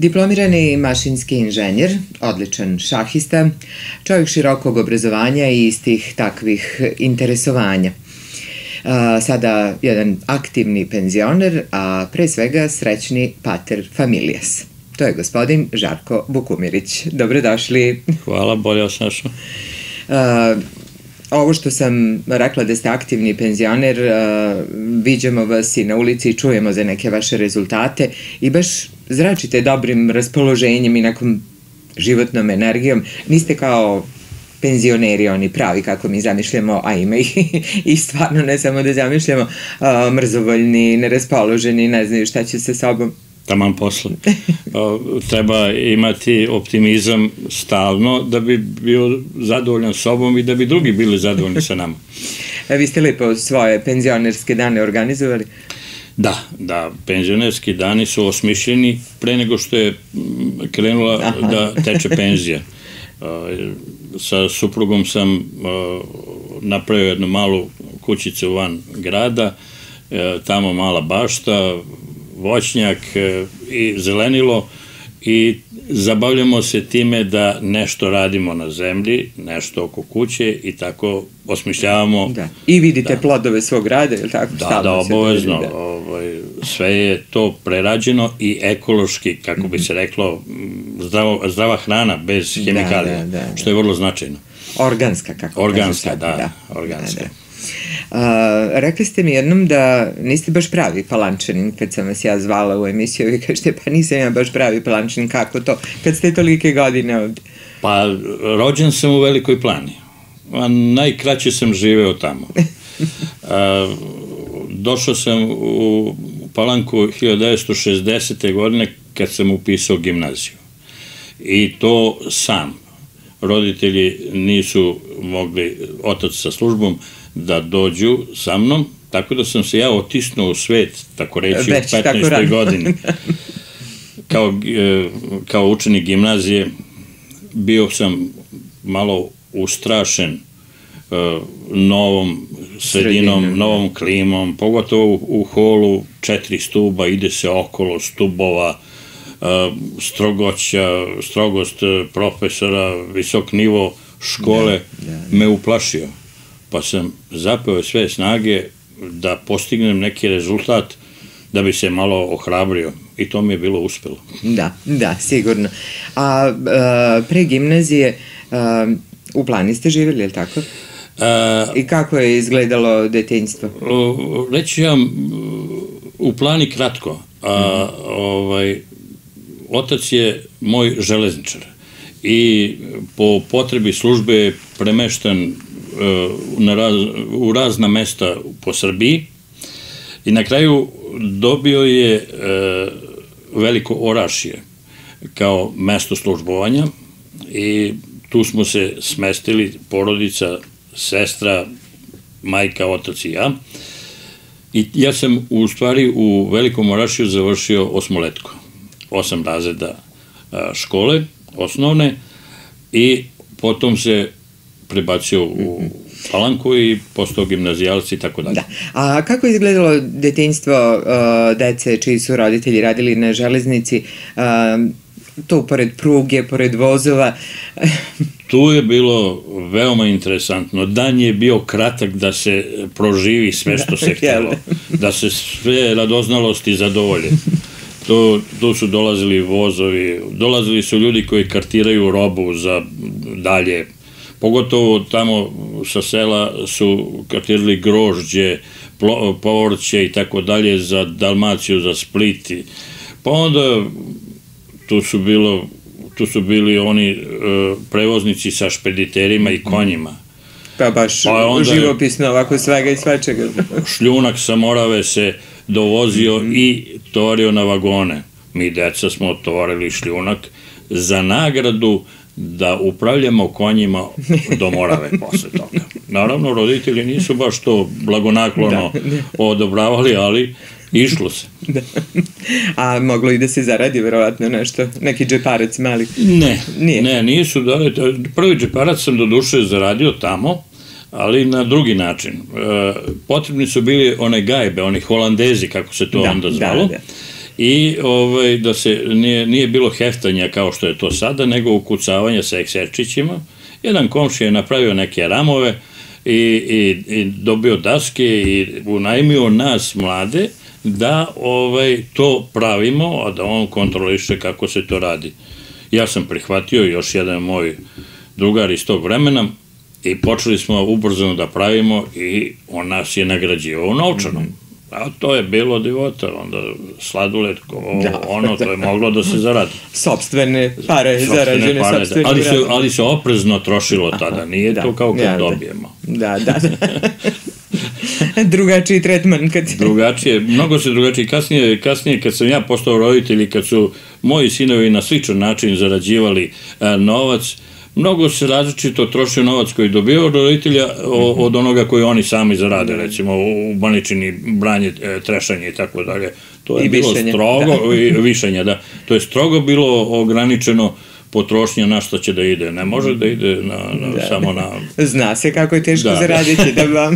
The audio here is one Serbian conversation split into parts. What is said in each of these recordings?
Diplomirani mašinski inženjer, odličan šahista, čovjek širokog obrazovanja i istih takvih interesovanja. Sada jedan aktivni penzioner, a pre svega srećni pater familijas. To je gospodin Žarko Bukumirić. Dobrodošli. Hvala, bolje vas našao. Ovo što sam rekla da ste aktivni penzioner, viđamo vas i na ulici i čujemo za neke vaše rezultate i baš zračite dobrim raspoloženjem i nekom životnom energijom. Niste kao penzioneri, oni pravi kako mi zamišljamo, a ima ih i stvarno ne samo da zamišljamo, mrzovoljni, neraspoloženi, ne znaju šta će sa sobom. Taman posle. Treba imati optimizam stalno da bi bio zadovoljan sobom i da bi drugi bili zadovoljni sa nama. Vi ste lepo svoje penzionerske dane organizovali? Da, penzionerski dani su osmišljeni pre nego što je krenula da teče penzija. Sa suprugom sam napravio jednu malu kućicu van grada, tamo mala bašta, voćnjak i zelenilo i zabavljamo se time da nešto radimo na zemlji, nešto oko kuće i tako osmišljavamo. I vidite plodove svog rada, je li tako? Da, obavezno. Sve je to prerađeno i ekološki, kako bi se reklo, zdrava hrana bez hemikalija, što je vrlo značajno. Organska, kako kažeš sad. Organska. Rekli ste mi jednom da niste baš pravi Palančanin kad sam vas ja zvala u emisiju i kažete pa nisam ja baš pravi Palančanin, kako to, kad ste tolike godine ovde? Pa rođen sam u Velikoj Plani, a najkraće sam živeo tamo. Došao sam u Palanku 1960. godine kad sam upisao gimnaziju i to sam. Roditelji nisu mogli, otac sa službom, da dođu sa mnom, tako da sam se ja otisnuo u svet, tako reći, u 15. godini. Kao učenik gimnazije bio sam malo ustrašen novom sredinom, novom klimom, pogotovo u holu 4 stuba, ide se okolo stubova, strogost profesora, visok nivo škole me uplašio. Pa sam zapeo sve snage da postignem neki rezultat da bi se malo ohrabrio i to mi je bilo uspelo. Da, sigurno. A pre gimnazije u Plani ste živjeli, je li tako? I kako je izgledalo detinjstvo? Reći ja u Plani kratko. Otac je moj železničar i po potrebi službe je premešten u razna mesta po Srbiji i na kraju dobio je Veliko Orašje kao mesto službovanja i tu smo se smestili, porodica, sestra, majka, otac i ja. I ja sam u stvari u Velikom Orašju završio osmoletku, 8 razreda škole osnovne i potom se prebacio u Palanku i postao gimnazijalci i tako dalje. A kako je izgledalo detinjstvo dece čiji su roditelji radili na železnici, tu pored pruge, pored vozova? Tu je bilo veoma interesantno. Dan je bio kratak da se proživi sve što se htjelo, da se sve radoznalosti zadovolje. Tu su dolazili vozovi, dolazili su ljudi koji kartiraju robu za dalje. Pogotovo tamo sa sela su kartirali grožđe, povrće i tako dalje za Dalmaciju, za Split. Pa onda tu su bili oni prevoznici sa špediterima i konjima. Pa baš živopisno ovako svega i svačega. Šljunak sa Morave se dovozio i tovario na vagone. Mi deca smo tovarili šljunak za nagradu da upravljamo konjima do Morave posle toga. Naravno, roditelji nisu baš to blagonaklono odobravali, ali išlo se. A moglo i da se zaradi, verovatno, nešto, neki džeparac mali? Ne, nisu. Prvi džeparac sam do duše zaradio tamo, ali na drugi način. Potrebni su bili one gajbe, oni Holandezi, kako se to onda zvalo. i da se nije bilo heftanja kao što je to sada, nego ukucavanja sa ekserčićima. Jedan komšija je napravio neke ramove i dobio daske i unajmio nas mlade da to pravimo, a da on kontroliše kako se to radi. Ja sam prihvatio, još jedan moj drugar iz tog vremena, i počeli smo ubrzano da pravimo i on nas je nagrađivao novčanom. A to je bilo divota, onda sladoled, to je moglo da se zaradi. Sopstvene pare, zarađene sopstvenim radom. Ali se oprezno trošilo tada, nije to kao kad dobijemo. Da. Drugačiji tretman. Drugačije, mnogo se drugačije. Kasnije kad sam ja postao roditelj i kad su moji sinovi na sličan način zarađivali novac, mnogo se različito trošio novac koji dobio od roditelja od onoga koji oni sami zarade, recimo u baničini, branje, trešanje i tako dalje. To je bilo strogo, i višenja, da. To je strogo bilo ograničeno potrošnja na što će da ide. Ne može da ide samo na... Zna se kako je teško zaraditi da vam...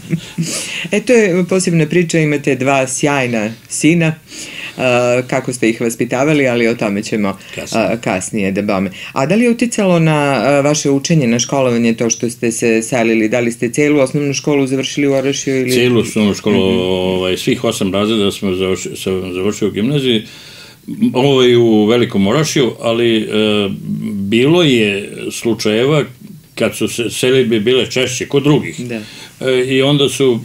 To je posebna priča, imate dva sjajna sina, kako ste ih vaspitavali, ali o tome ćemo kasnije da bome. A da li je uticalo na vaše učenje, na školovanje, to što ste se selili? Da li ste celu osnovnu školu završili u Orašju? Celu osnovnu školu, svih 8 razreda sam završio u gimnaziji, u Velikom Orašju, ali bilo je slučajeva kad su se selidbe bile češće kod drugih. I onda su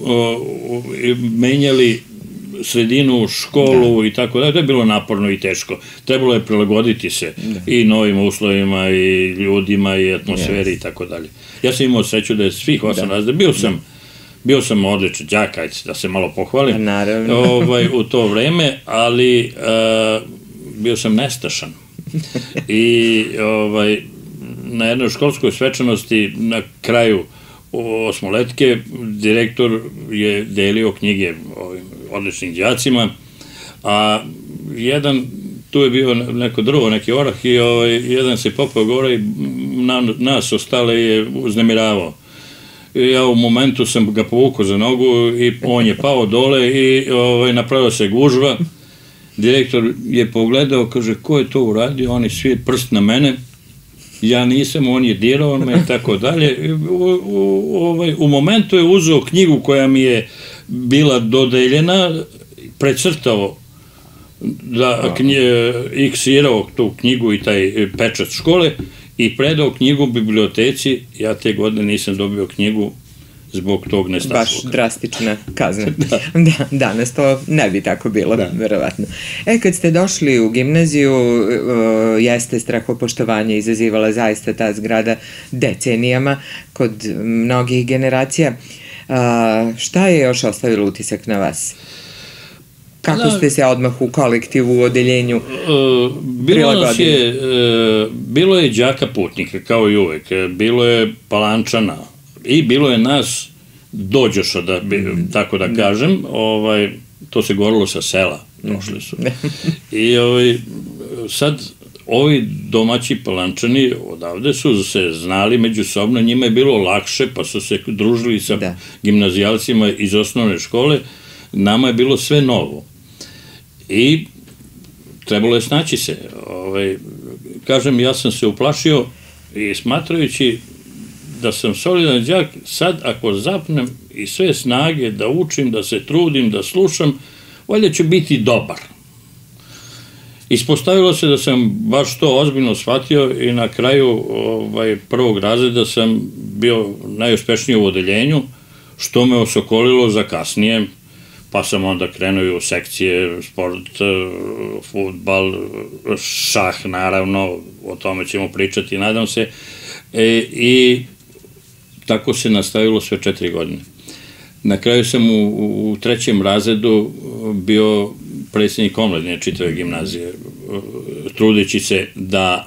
menjali sredinu, školu i tako da. To je bilo naporno i teško. Trebalo je prilagoditi se i novim uslovima i ljudima i atmosferi i tako dalje. Ja sam imao sreću da je svih 8 razreda. Bio sam odličan đak, da se malo pohvalim, u to vreme, ali bio sam nestašan. I na jednoj školskoj svečanosti na kraju osmoletke direktor je delio knjige odličnim đacima, a tu je bio neko drvo, neki orah, i jedan se popao gore i nas ostale je uznemiravao. Ja u momentu sam ga povukao za nogu i on je pao dole i napravila se gužva. Direktor je pogledao, kaže, ko je to uradio? Oni svi prst na mene. Ja nisam, on je dirao me i tako dalje. U momentu je uzeo knjigu koja mi je bila dodeljena, precrtao, iksirao tu knjigu i taj pečat škole i predao knjigu u biblioteci. Ja te godine nisam dobio knjigu zbog tog nestašluka. Baš drastična kazna. Danas to ne bi tako bilo, verovatno. Kad ste došli u gimnaziju, jeste strahopoštovanje izazivala zaista ta zgrada decenijama kod mnogih generacija. Šta je još ostavilo utisak na vas? Kako ste se odmah u kolektivu, u odeljenju prilagodili? Bilo je đaka putnika, kao i uvek. Bilo je Palančana i bilo je nas dođoša, tako da kažem. To se govorilo sa sela, došli su. I sad ovi domaći Palančani odavde su se znali međusobno, njima je bilo lakše, pa su se družili sa gimnazijalcima iz osnovne škole. Nama je bilo sve novo. I trebalo je snaći se. Kažem, ja sam se uplašio i smatrajući da sam solidan đak, sad ako zapnem i sve snage da učim, da se trudim, da slušam, valjda ću biti dobar. Ispostavilo se da sam baš to ozbiljno shvatio i na kraju prvog razreda sam bio najuspešniji u odeljenju, što me osokolilo za kasnije, pa sam onda krenuo u sekcije, sport, fudbal, šah, naravno, o tome ćemo pričati, nadam se, i tako se nastavilo sve 4 godine. Na kraju sam u 3. razredu bio predsjednik omladine čitave gimnazije, trudeći se da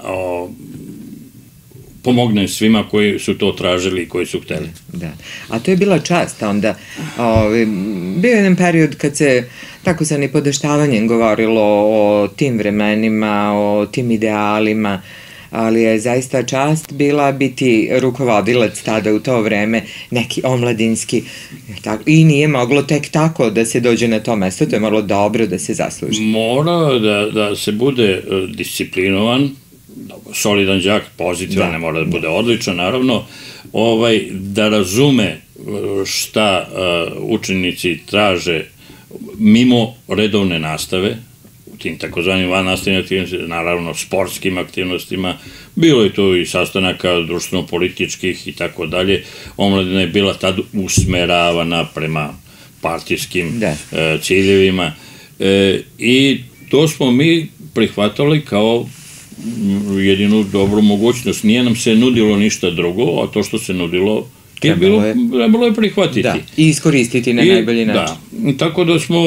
pomognem svima koji su to tražili i koji su hteli. Da, a to je bila čast onda. Bio je jedan period kad se tako sa nipodaštavanjem govorilo o tim vremenima, o tim idealima. ali je zaista čast bila biti rukovodilac tada u to vreme, neki omladinski, i nije moglo tek tako da se dođe na to mesto, to je moralo dobro da se zasluži. Mora da se bude disciplinovan, solidan đak, pozitivan, ne mora da bude odličan, naravno, da razume šta učenici traže mimo redovne nastave, u tim takozvanim vannastavnim aktivnostima, naravno sportskim aktivnostima, bilo je tu i sastanaka društveno-političkih i tako dalje. Omladina je bila tad usmeravana prema partijskim ciljevima i to smo mi prihvatali kao jedinu dobru mogućnost. Nije nam se nudilo ništa drugo, a to što se nudilo trebalo je prihvatiti. Da, i iskoristiti na najbolji način. Da, tako da smo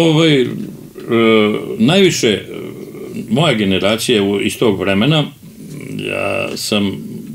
najviše, moja generacija iz tog vremena, ja sam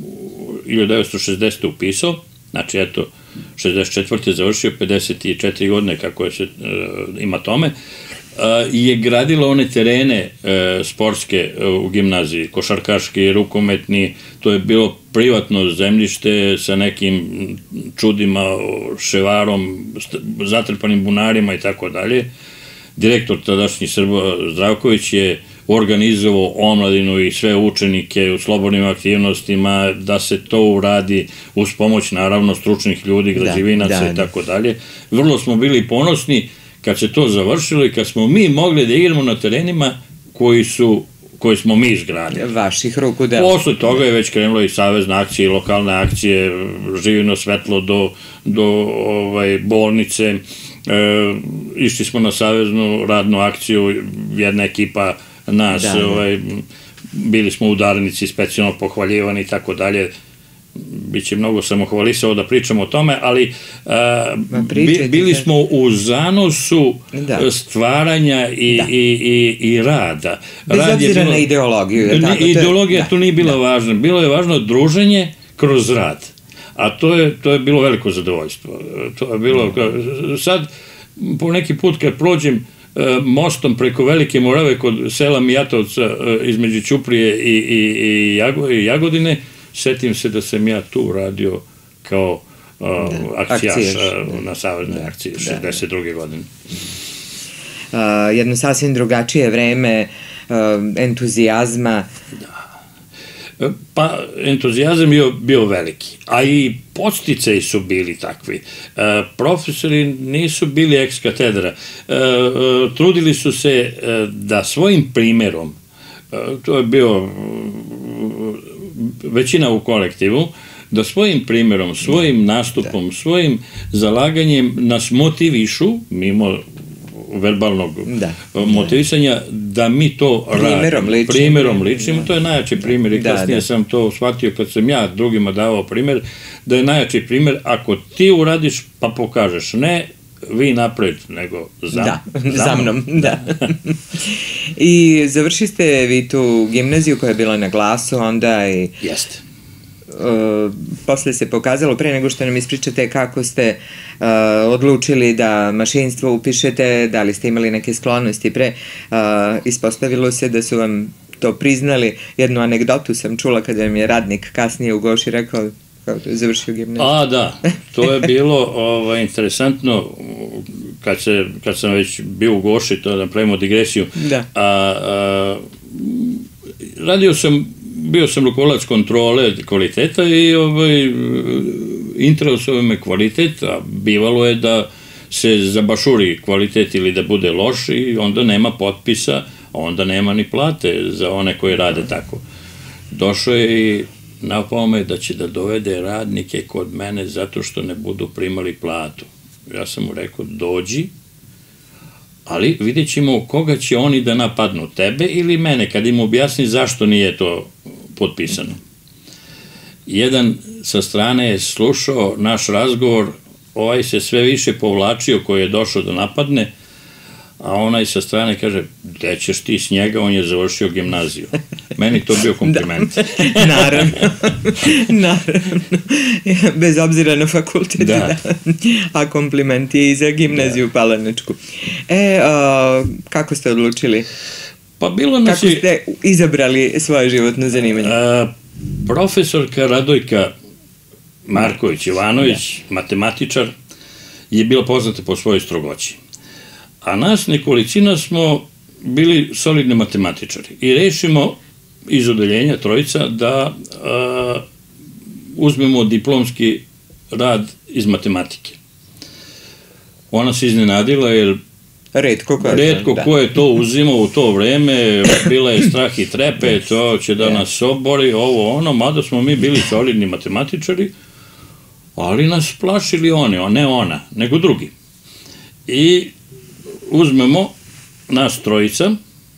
1960. upisao, znači eto, 64. završio, 54 godine kako se ima tome, je gradilo one terene sportske u gimnaziji, košarkaški, rukometni, to je bilo privatno zemljište sa nekim čudima, ševarom, zatrpanim bunarima i tako dalje. Direktor tadašnji Srbo Zdravković je organizovao omladinu i sve učenike u slobodnim aktivnostima da se to uradi uz pomoć naravno stručnih ljudi, građevinaca i tako dalje. Vrlo smo bili ponosni kad se to završilo i kad smo mi mogli da igramo na terenima koji smo mi izgradili. Vaših ruku dela. Posle toga je već krenulo i savezne akcije, i lokalne akcije, Živino svetlo do bolnice, išli smo na saveznu radnu akciju, jedna ekipa nas, bili smo udarnici, specijalno pohvaljivani i tako dalje. Biće mnogo samohvalisao da pričamo o tome, ali bili smo u zanosu stvaranja i rada. Bez obzira na ideologiju. Ideologija tu nije bila važna. Bilo je važno druženje kroz rad. A to je bilo veliko zadovoljstvo. To je bilo, sad, po neki put kad prođem mostom preko Velike Morave kod sela Mijatovca između Ćuprije i Jagodine, setim se da sam ja tu radio kao akcijaš na saveznoj akciji 62. godine. Jedno sasvim drugačije vreme, entuzijazma. Pa, entuzijazam je bio veliki, a i podsticaji su bili takvi. Profesori nisu bili ex katedra. Trudili su se da svojim primerom, to je bio većina u kolektivu, da svojim primerom, svojim nastupom, svojim zalaganjem nas motivišu, mimo verbalnog motivisanja, da mi to radimo. Primerom ličnim. To je najjači primjer i kasnije sam to shvatio kad sam ja drugima davao primjer, da je najjači primjer ako ti uradiš pa pokažeš, ne vi napred, nego za mnom. I završili ste vi tu gimnaziju koja je bila na Glasu onda i... Jeste. Posle se pokazalo, pre nego što nam ispričate kako ste odlučili da mašinstvo upišete, da li ste imali neke sklonosti pre, ispostavilo se da su vam to priznali. Jednu anegdotu sam čula kada mi je radnik kasnije u Goši rekao kako je završio gimnaziju. Da, to je bilo interesantno kad sam već bio u Goši, to da napravimo digresiju. Bio sam rukovodilac kontrole kvaliteta i interesovao me kvalitet, a bivalo je da se zabašuri kvalitet ili da bude loš i onda nema potpisa, a onda nema ni plate za one koji rade tako. Došao je i napao me da će da dovede radnike kod mene zato što ne budu primali platu. Ja sam mu rekao, dođi, ali vidjet ćemo koga će oni da napadnu, tebe ili mene, kad im objasni zašto nije to potpisano. Jedan sa strane je slušao naš razgovor, ovaj se sve više povlačio koji je došao da napadne, a onaj sa strane kaže, gde ćeš ti s njega, on je završio gimnaziju. Meni to bio kompliment. Naravno. Bez obzira na fakultet. A kompliment je i za gimnaziju Palanačku. Kako ste odlučili? Pa bilo Kako ste izabrali svoje životno zanimanje? Profesorka Radojka Marković-Ivanović, matematičar, je bila poznata po svojoj strogoći. A nas nekolicina smo bili solidni matematičari i rešimo iz odeljenja trojica da uzmemo diplomski rad iz matematike. Ona se iznenadila jer retko ko je to uzimao u to vreme, bila je strah i trepe, to će da nas obori, ovo ono, mada smo mi bili solidni matematičari, ali nas plašili oni, ne ona, nego drugi. I uzmemo nas trojica,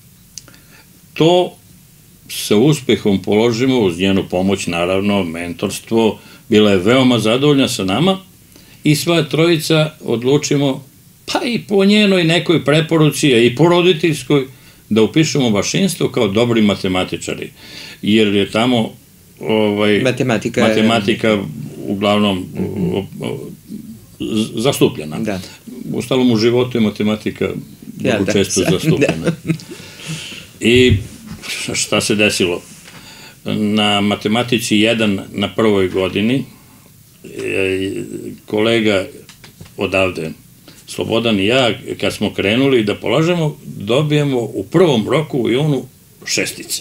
to sa uspehom položimo uz njenu pomoć, naravno, mentorstvo, bila je veoma zadovoljna sa nama i sva trojica odlučimo, pa i po njenoj nekoj preporuci, a i po roditeljskoj, da upišemo mašinstvo kao dobri matematičari, jer je tamo matematika uglavnom zastupljena. Ustalom u životu je matematika mnogo često zastupljena. I šta se desilo? Na matematici 1 na prvoj godini kolega odavde, Slobodan i ja, kad smo krenuli da polažemo, dobijemo u prvom roku u junu 6.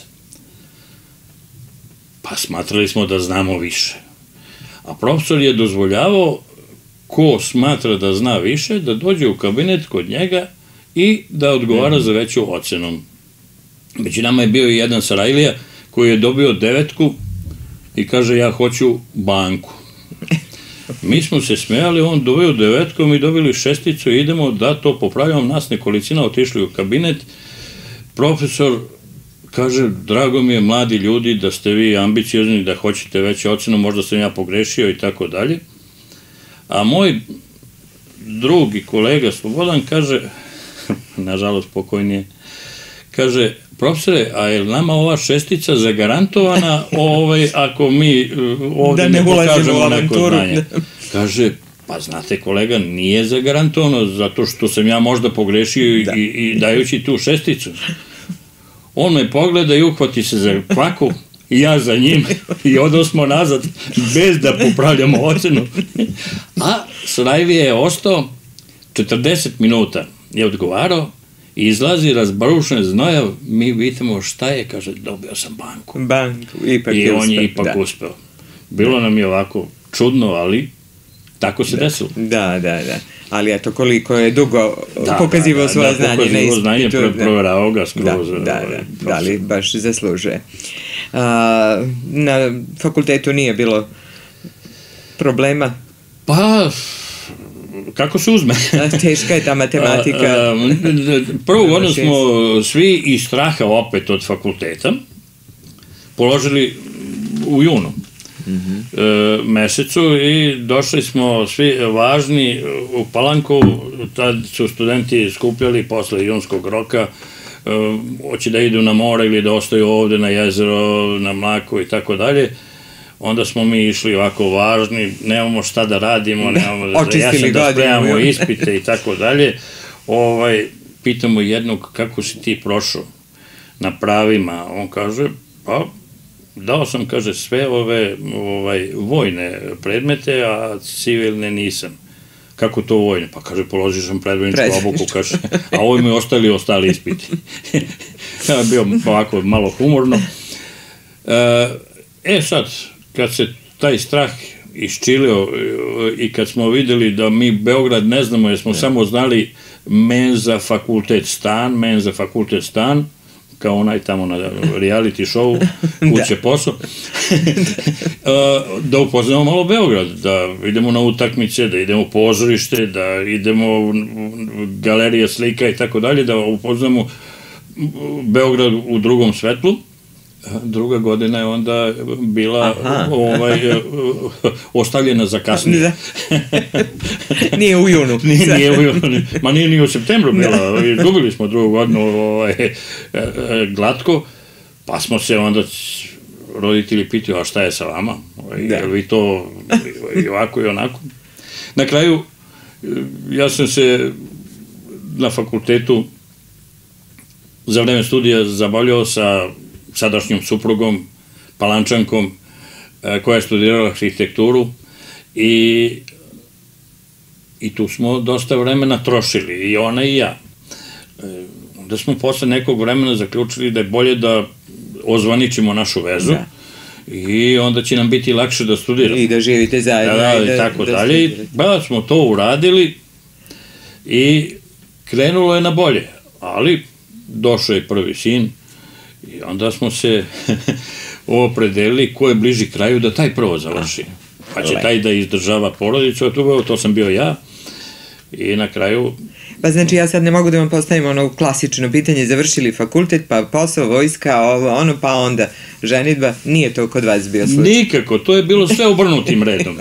Pa smatrali smo da znamo više. A profesor je dozvoljavao ko smatra da zna više, da dođe u kabinet kod njega i da odgovara za veću ocenu. Među nama je bio i jedan Sarajlija koji je dobio 9 i kaže ja hoću banku. Mi smo se smejali, on dobio 9 i dobili 6 i idemo da to popravljamo, nas nekolicina otišli u kabinet. Profesor kaže, drago mi je mladi ljudi da ste vi ambiciozni, da hoćete veću ocenu, možda sam ja pogrešio i tako dalje. A moj drug i kolega Slobodan kaže, nažalost pokojnije, kaže, profesore, a je nama ova 6 zagarantovana ako mi ovde ne pokažemo neko znanje? Kaže, pa znate kolega, nije zagarantovano zato što sam ja možda pogrešio i dajući tu 6. On me pogleda i uhvati se za kvaku i ja za njim i odosmo nazad bez da popravljamo ocenu. A Sarajlija je ostao 40 minuta, je odgovarao i izlazi razbarušen znojav, mi vidimo šta je, kaže, dobio sam banku. I on je ipak uspeo. Bilo nam je ovako čudno, ali tako se desilo. Da. Ali eto, koliko je dugo pokazivao svoje znanje. Pokazivao znanje, proverao ga skroz. Da li baš zaslužuje. Na fakultetu nije bilo problema? Pa, kako se uzme? Teška je ta matematika. Prvu godinu smo svi iz straha opet od fakulteta položili u junu mesecu i došli smo svi važni u Palanku, tad su studenti skupljali posle junskog roka, hoće da idu na more ili da ostaju ovde na jezero, na Mlaku i tako dalje. Onda smo mi išli ovako važni, nemamo šta da radimo, nemamo da spremamo ispite i tako dalje. Pitamo jednog kako si ti prošao na pravima, on kaže, pa dao sam, kaže, sve ove vojne predmete, a civilne nisam. Kako to vojne? Pa kaže, položio sam predvojničku obuku, kaže, a ovo mi ostali ispiti. Bio ovako malo humorno. Sad, kad se taj strah iščilio i kad smo videli da mi Beograd ne znamo, jer smo samo znali menza, fakultet, stan, kao onaj tamo na reality show, kuće posao, da upoznamo malo Beograd, da idemo na utakmice, da idemo u pozorište, da idemo u galerije slika i tako dalje, da upoznamo Beograd u drugom svetlu. Druga godina je onda bila ostavljena za kasnije. Nije u junu. Nije u junu. Ma nije ni u septembru bila. Izgubili smo drugu godinu glatko, pa smo se onda roditelji pitaju, a šta je sa vama? Je li to i ovako i onako? Na kraju, ja sam se na fakultetu za vreme studija zabavljao sa sadašnjom suprugom, Palančankom, koja je studirala arhitekturu i tu smo dosta vremena trošili, i ona i ja. Onda smo posle nekog vremena zaključili da je bolje da ozvaničimo našu vezu i onda će nam biti lakše da studiramo. I da živite zajedno. I tako dalje. Pa smo to uradili i krenulo je na bolje, ali došao je prvi sin i onda smo se opredelili ko je bliži kraju da taj prvo završi. Pa će taj da izdržava porodicu, to sam bio ja, i na kraju... Pa znači ja sad ne mogu da vam postavim ono klasično pitanje, završili fakultet, pa posao, vojska, ono, pa onda ženidba, nije to kod vas bio slučaj? Nikako, to je bilo sve obrnutim redom.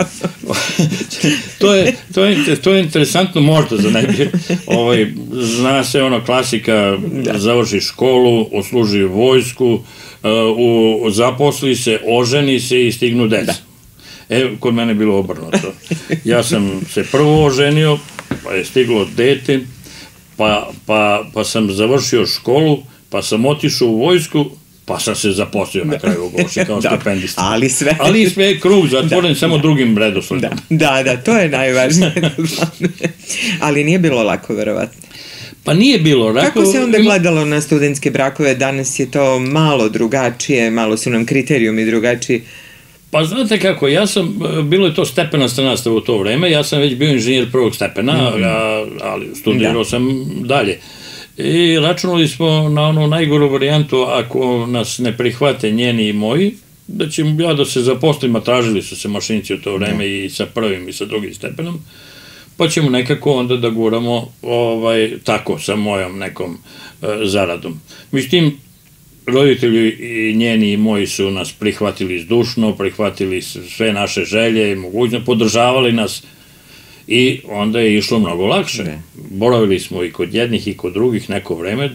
To je interesantno možda za neke. Zna se ono klasika, završi školu, odsluži vojsku, zaposli se, oženi se i stignu deca. Kod mene je bilo obrnuto. Ja sam se prvo oženio, pa je stiglo dete, pa sam završio školu, pa sam otišao u vojsku, pa sam se zaposlio na kraju u Goši kao stipendista. Ali sve je krug zatvoren samo drugim redosledom. Da, to je najvažnije. Ali nije bilo lako, verovatno. Pa nije bilo lako. Kako se onda gledalo na studentske brakove? Danas je to malo drugačije, malo su nam kriterijumi drugačiji. Pa znate kako, bilo je to stepenasta nastava u to vreme, ja sam već bio inženjer prvog stepena, ali studirao sam dalje. I računali smo na onu najgoru varijantu, ako nas ne prihvate njeni i moji, da ćemo ja da se zaposlim, a tražili su se mašinci u to vreme i sa prvim i sa drugim stepenom, pa ćemo nekako onda da guramo tako sa mojom nekom zaradom. Međutim, roditelji i njeni i moji su nas prihvatili zdušno, prihvatili sve naše želje i mogućnosti, podržavali nas i onda je išlo mnogo lakše. Boravili smo i kod jednih i kod drugih neko vreme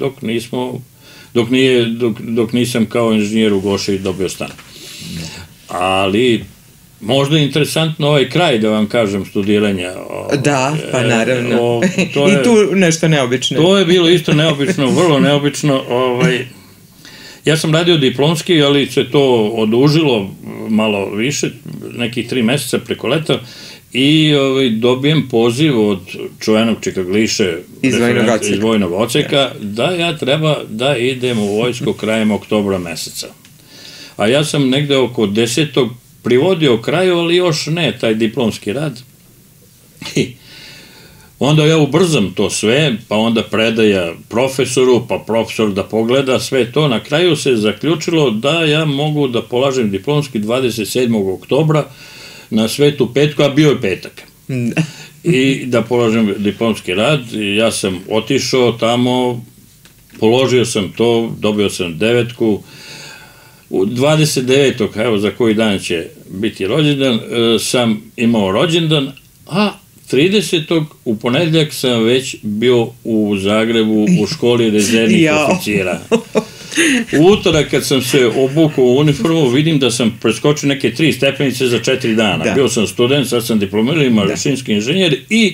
dok nisam kao inženjer u Goši dobio stan. Ali možda je interesantno ovaj kraj, da vam kažem, studiranja. Da, pa naravno. I tu nešto neobično. To je bilo isto neobično, vrlo neobično. Ja sam radio diplomski, ali se to odužilo malo više, nekih 3 meseca preko leta, i dobijem poziv od čuvenog Čikagliše iz vojnog odseka da ja treba da idem u vojsku krajem oktobra meseca. A ja sam negde oko 10. privodio kraju, ali još ne, taj diplomski rad. I onda ja ubrzam to sve, pa onda predaja profesoru, pa profesor da pogleda sve to. Na kraju se zaključilo da ja mogu da polažem diplomski 27. oktobra na Svetu petku, a bio je petak. I da polažem diplomski rad. Ja sam otišao tamo, položio sam to, dobio sam 9. U 29. evo za koji dan će biti rođendan, sam imao rođendan, a 30. u ponedeljak sam već bio u Zagrebu u školi rezervnih oficira. U utorak kad sam se obukao u uniformu, vidim da sam preskočio neke 3 stepenice za 4 dana. Bio sam student, sad sam diplomirani mašinski inženjer i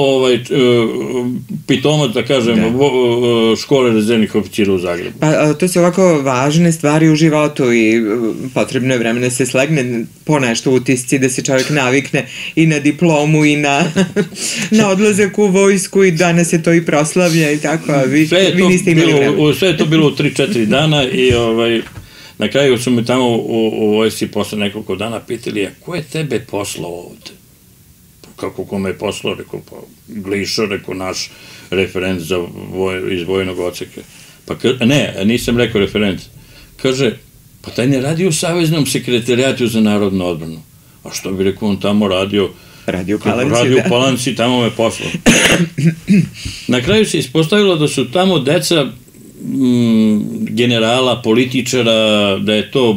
pitomac, da kažem, škole rezervnih oficira u Zagrebu. Pa to su ovako važne stvari u životu i potrebno je vremena se slegne po nešto utisci, da se čovjek navikne i na diplomu i na odlazak u vojsku, i danas je to i proslavlja i tako, a vi niste imali vremena. Sve je to bilo u 3-4 dana i na kraju su me tamo u vojsci posle nekoliko dana pitali, a ko je tebe poslao ovde? Kako kome je poslao, rekao, pa Glišo, rekao, naš referent iz vojnog odseka. Pa ne, nisam rekao referent. Kaže, pa taj ne radi u Saveznom sekretarijatu za narodnu odbranu. A što bi rekao, on tamo radio u Palanci, tamo me poslao. Na kraju se ispostavilo da su tamo deca generala, političara, da je to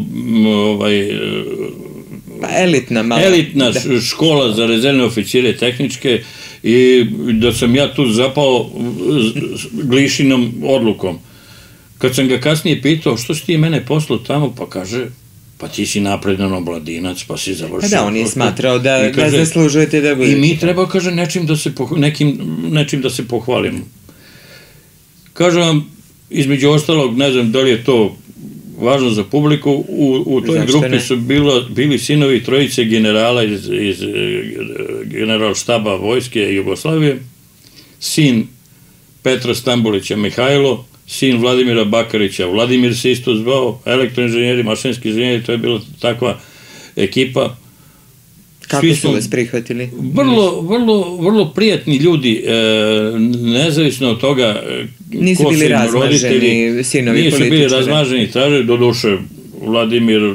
elitna škola za rezervne oficire tehničke, i da sam ja tu zapao Glišinom odlukom. Kad sam ga kasnije pitao, što si ti mene poslao tamo, pa kaže, pa ti si napredan omladinac, pa si završio. Da, on je smatrao da zaslužujete da budete. I mi treba, kaže, nečim da se pohvalimo. Kažem vam, između ostalog, ne znam da li je to važno za publiku, u toj grupi su bili sinovi trojice generala iz generalštaba vojske Jugoslavije, sin Petra Stambolića Mihajlo, sin Vladimira Bakarića, Vladimir se isto zvao, elektroinženjeri, mašinski inženjeri, to je bila takva ekipa. Kako su vas prihvatili? Vrlo prijatni ljudi, nezavisno od toga nisu bili razmaženi sinovi političari. Nisu bili razmaženi, traže, doduše Vladimir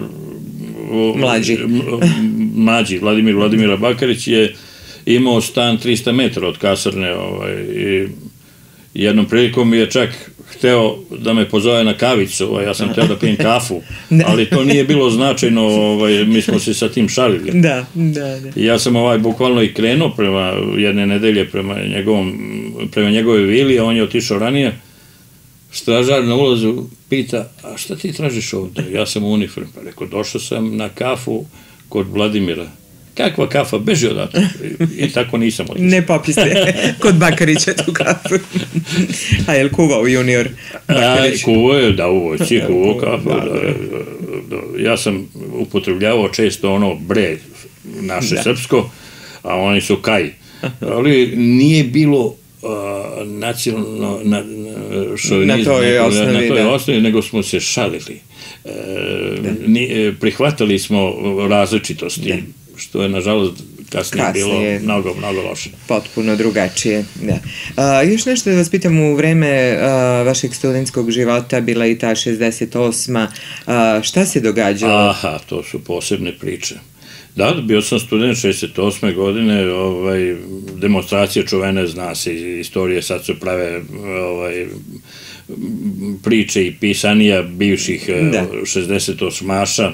Vladimira Bakarić je imao stan 300 metara od kasarne i jednom prilikom mi je čak hteo da me pozove na kavicu, ja sam hteo da pijem kafu, ali to nije bilo značajno, mi smo se sa tim šalili. Da. I ja sam bukvalno i krenuo prema jedne nedelje prema njegove vili, a on je otišao ranije. Stražar na ulazu pita, a šta ti tražiš ovde? Ja sam u uniformi, pa rekao, došao sam na kafu kod Vladimira. Kakva kafa, beži odatak. I tako nisam otišao. Ne popiste kod Bakarića tu kafu. A je li kuvao junior Bakarić? Kuvao je, da, u vojci, kuvao kafu. Ja sam upotrebljavao često ono bre naše srpsko, a oni su kaj. Ali nije bilo nacionalno šovinizam na toj osnovi, nego smo se šalili. Prihvatali smo različitosti, što je, nažalost, kasnije bilo mnogo loše. Potpuno drugačije, da. Još nešto da vas pitam, u vreme vašeg studentskog života bila i ta 68. Šta se događalo? Aha, to su posebne priče. Da, bio sam student 68. godine, demonstracije čuvene, zna se, istorije, sad su prave priče i pisanija bivših 68-aša.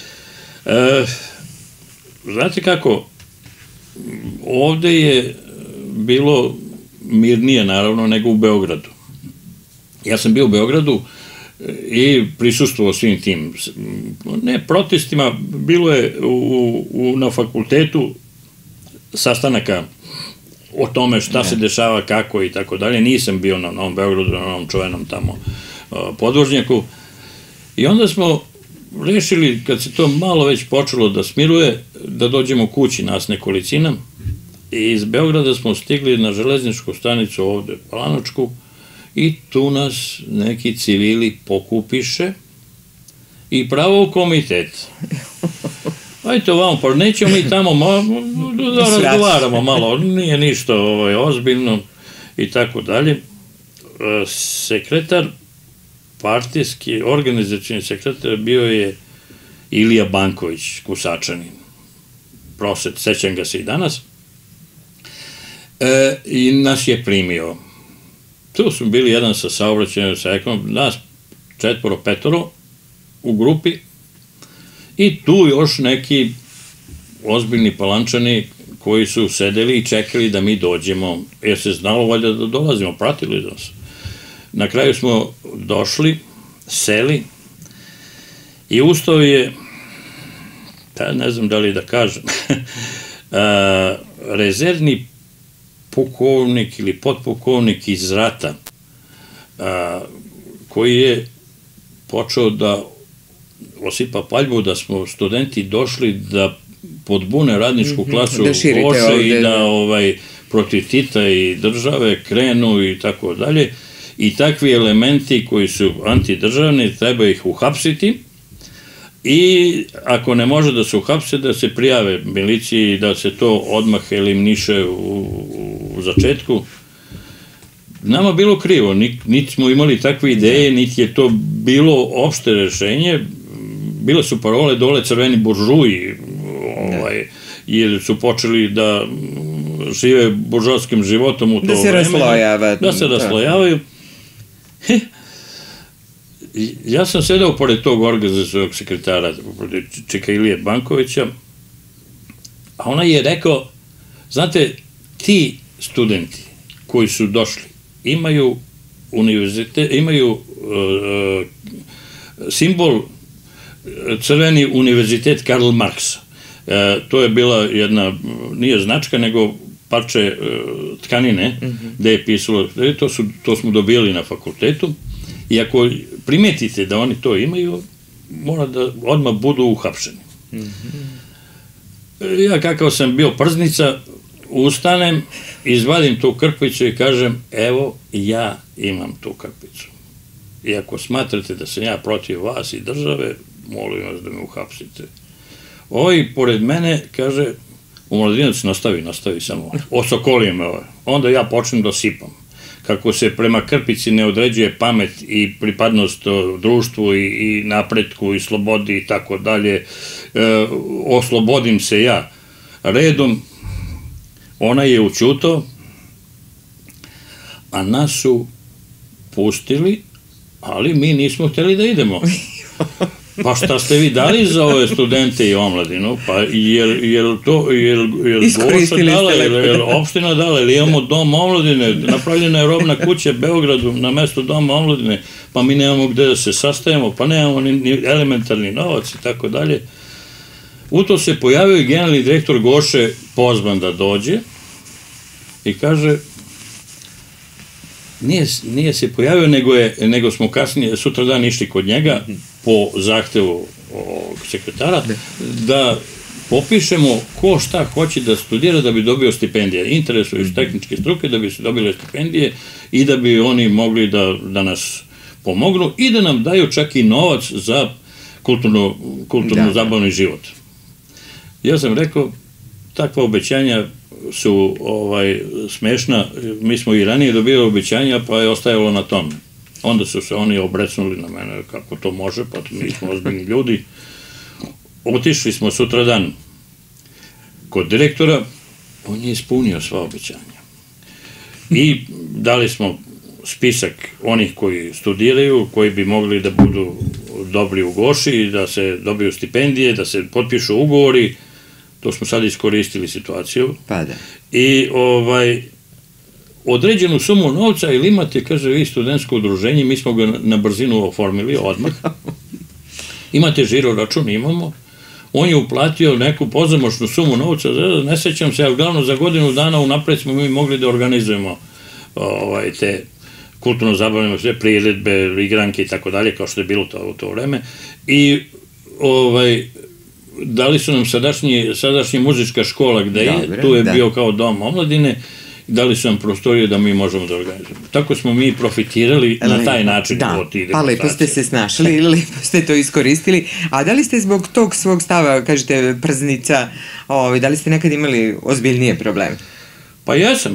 Znate kako, ovde je bilo mirnije, naravno, nego u Beogradu. Ja sam bio u Beogradu i prisustvovao svim tim, ne protestima, bilo je na fakultetu sastanaka o tome šta se dešava, kako i tako dalje. Nisam bio na Novom Beogradu, na onom čuvenom tamo podvožnjaku. I onda smo rešili, kad se to malo već počelo da smiruje, da dođemo kući, nas nekolicina. I iz Beograda smo stigli na železničku stanicu ovde, Palanočku, i tu nas neki civili pokupiše i pravo u komitet. Ajte ovamo, pa nećemo mi tamo da razgovaramo malo, nije ništa ozbiljno i tako dalje. Sekretar, partijski, organizacioni sekretar bio je Ilija Banković, Kusačanin, prosvet, sećam ga se i danas, i nas je primio. Tu smo bili jedan sa saobraćajnim sekom, nas 4-5 u grupi i tu još neki ozbiljni Palančani koji su sedeli i čekali da mi dođemo, jer se znalo valjda da dolazimo, pratili nas. Na kraju smo došli, seli i ustao je, ne znam da li da kažem, rezervni pukovnik ili potpukovnik iz rata, koji je počeo da osipa paljbu da smo studenti došli da podbune radničku klasu Boše i da protiv Tita i države krenu i tako dalje. I takvi elementi koji su antidržavni, treba ih uhapsiti i ako ne može da se uhapse, da se prijave miliciji i da se to odmah eliminiše u začetku. Nama bilo krivo, niti smo imali takve ideje, niti je to bilo opšte rešenje. Bile su parole dole crveni buržuji, jer su počeli da žive buržovskim životom u to vreme. Da se raslojava. Da se raslojavaju. Ja sam sedao pored tog organizacionog sekretara, pored Čika Ilije Bankovića, a ona je rekao, znate, ti studenti koji su došli imaju simbol crveni univerzitet Karl Marksa. To je bila jedna, nije značka, nego parče tkanine, gde je pisalo, to smo dobili na fakultetu, I ako primetite da oni to imaju, mora da odmah budu uhapšeni. Ja kakav sam bio prznica, ustanem, izvadim tu krpicu i kažem, evo, ja imam tu krpicu. I ako smatrate da sam ja protiv vas i države, molim vas da me uhapsite. Ovaj pored mene kaže, omladinac nastavi samo, osokolio me ovaj. Onda ja počnem da sipam. Kako se prema krpici ne određuje pamet i pripadnost društvu i napretku i slobodi i tako dalje, oslobodim se ja redom, ona je ućutao, a nas su pustili, ali mi nismo hteli da idemo. Pa šta ste vi dali za ove studente i omladinu? Pa je to Goša dala, je opština dala, ili imamo dom omladine, napravljena je robna kuća Beogradu na mesto doma omladine, pa mi nemamo gde da se sastajemo, pa nemamo ni elementarni novac i tako dalje. U to se pojavio i generalni direktor Goše pozvan da dođe i kaže, nije se pojavio, nego smo kasnije, sutra dan išli kod njega po zahtevu sekretara, da popišemo ko šta hoće da studira da bi dobio stipendije. Interesuju iz tehničke struke da bi se dobile stipendije i da bi oni mogli da nas pomognu i da nam daju čak i novac za kulturno-zabavni život. Ja sam rekao, takva obećanja su smešna, mi smo i ranije dobili obećanja, pa je ostajalo na tom. Onda su se oni obrecnuli na mene, kako to može, pa mi smo ozbiljni ljudi. Otišli smo sutradan kod direktora, on je ispunio sva obećanja. I dali smo spisak onih koji studiraju, koji bi mogli da budu dobri u Goši, da se dobiju stipendije, da se potpišu ugovori. To smo sad iskoristili situaciju. Pa da. I određenu sumu novca ili imate, kaže, vi studentsko udruženje, mi smo ga na brzinu oformili odmah. Imate žiro račun, imamo. On je uplatio neku pozamašnu sumu novca, ne sećam se, ali glavno za godinu dana unapred smo mi mogli da organizujemo te kulturno-zabavne sve priredbe, igranke i tako dalje, kao što je bilo u to vreme. I dali su nam sadašnja muzička škola gde je, tu je bio kao dom omladine, dali su nam prostorije da mi možemo da organizujemo. Tako smo mi profitirali na taj način od tih demonstracija. Pa lepo ste se snašli, lepo ste to iskoristili. A da li ste zbog tog svog stava, kažete, prznica, da li ste nekad imali ozbiljnije probleme? Pa jesam,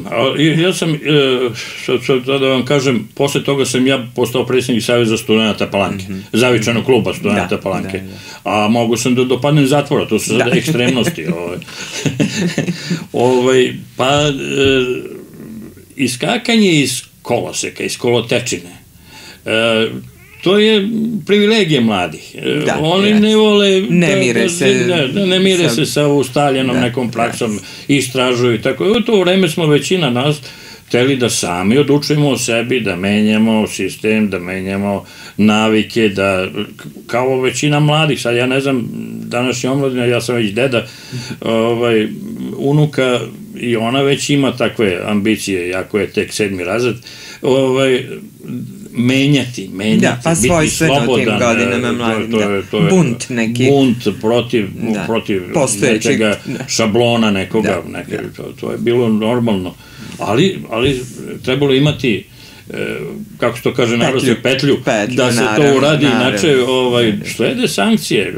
sad da vam kažem, posle toga sam ja postao predsjednik Saveza studenta Palanke, zavičanog kluba studenta Palanke, a mogu sam da dopadnem zatvora, to su sada ekstremnosti. Pa iskakanje iz koloseka, iz kolotečine, to je privilegija mladih. Oni ne vole... Ne mire se sa ustaljenom nekom praksom, istražuju i tako. U to vreme smo većina nas hteli da sami odučujemo o sebi, da menjamo sistem, da menjamo navike, da kao većina mladih, sad ja ne znam, današnja omladina, ja sam već deda, unuka i ona već ima takve ambicije, jako je tek 7. razred, menjati, biti slobodan. Bunt neki. Bunt protiv nečega, šablona nekoga. To je bilo normalno. Ali trebalo imati, kako se to kaže narodski, petlju, da se to uradi, inače slede sankcije.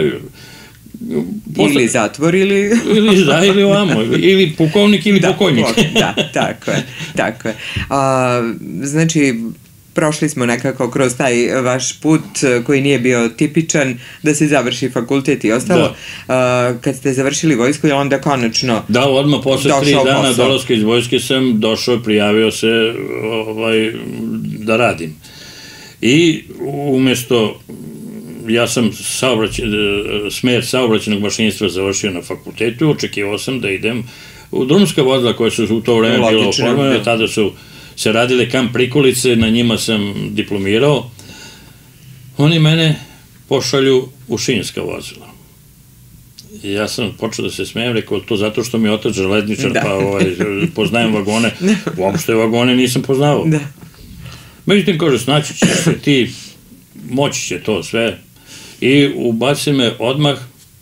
Ili zatvor, ili... Ili ovamo, ili pukovnik, ili pokojnik. Da, tako je. Znači, prošli smo nekako kroz taj vaš put koji nije bio tipičan, da se završi fakultet i ostalo. Kad ste završili vojsku, je onda konačno da, odmah posle 3 dana dolaska iz vojske sam došao, prijavio se da radim. I umesto, ja sam smer saobraćajnog mašinstva završio na fakultetu, očekivao sam da idem u drumska vozila koja su u to vreme bila oformljena, tada su se radile kamp prikolice, na njima sam diplomirao. Oni mene pošalju u šinska vozila. Ja sam počeo da se smijem, rekao to zato što mi je otac železničar, pa poznajem vagone, uopšte vagone nisam poznavao. Međutim, kaže, snaći ćeš se ti, moći će to sve i ubaci me odmah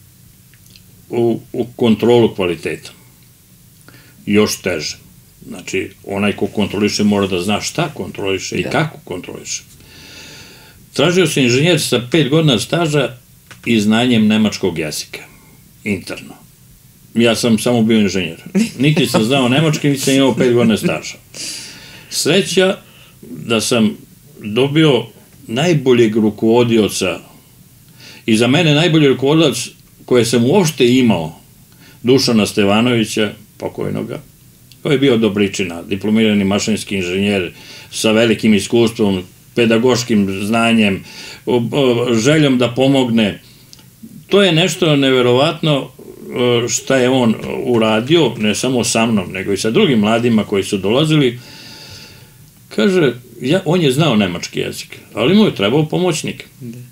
u kontrolu kvaliteta. Još teže. Znači, onaj ko kontroliše mora da zna šta kontroliše i kako kontroliše. Tražio se inženjer sa 5 godina staža i znanjem nemačkog jezika. Interno. Ja sam samo bio inženjer. Niti sam znao nemački, niti sam imao 5 godina staža. Sreća da sam dobio najboljeg rukovodioca i za mene najbolji rukovodilac koje sam uopšte imao, Dušana Stevanovića, pokojnoga, koji je bio Dobričina, diplomirani mašinski inženjer sa velikim iskustvom, pedagoškim znanjem, željom da pomogne. To je nešto neverovatno šta je on uradio, ne samo sa mnom, nego i sa drugim mladima koji su dolazili. Kaže, on je znao nemački jezik, ali mu je trebao pomoćnik.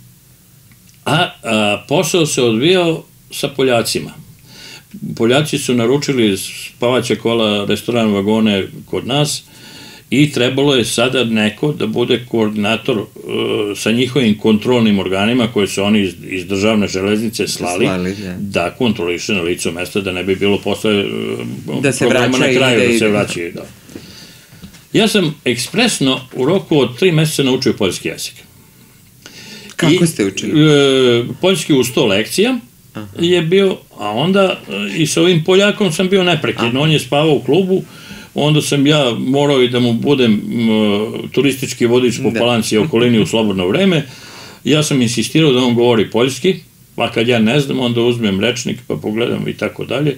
A posao se odvijao sa Poljacima. Poljaci su naručili spavaće kola, restoran, vagone kod nas i trebalo je sada neko da bude koordinator sa njihovim kontrolnim organima koje su oni iz državne železnice slali da kontroliše na licu mesta, da ne bi bilo posle problema na kraju da se vraćaju. Ja sam ekspresno u roku od 3 meseca naučio poljski jezik. Kako ste učili? Poljski u 100 lekcija je bio, a onda i sa ovim Poljakom sam bio neprekidno. On je spavao u klubu, onda sam ja morao i da mu budem turistički vodič po Palanci i okolini u slobodno vreme. Ja sam insistirao da on govori poljski, pa kad ja ne znam, onda uzmem rečnik pa pogledam i tako dalje.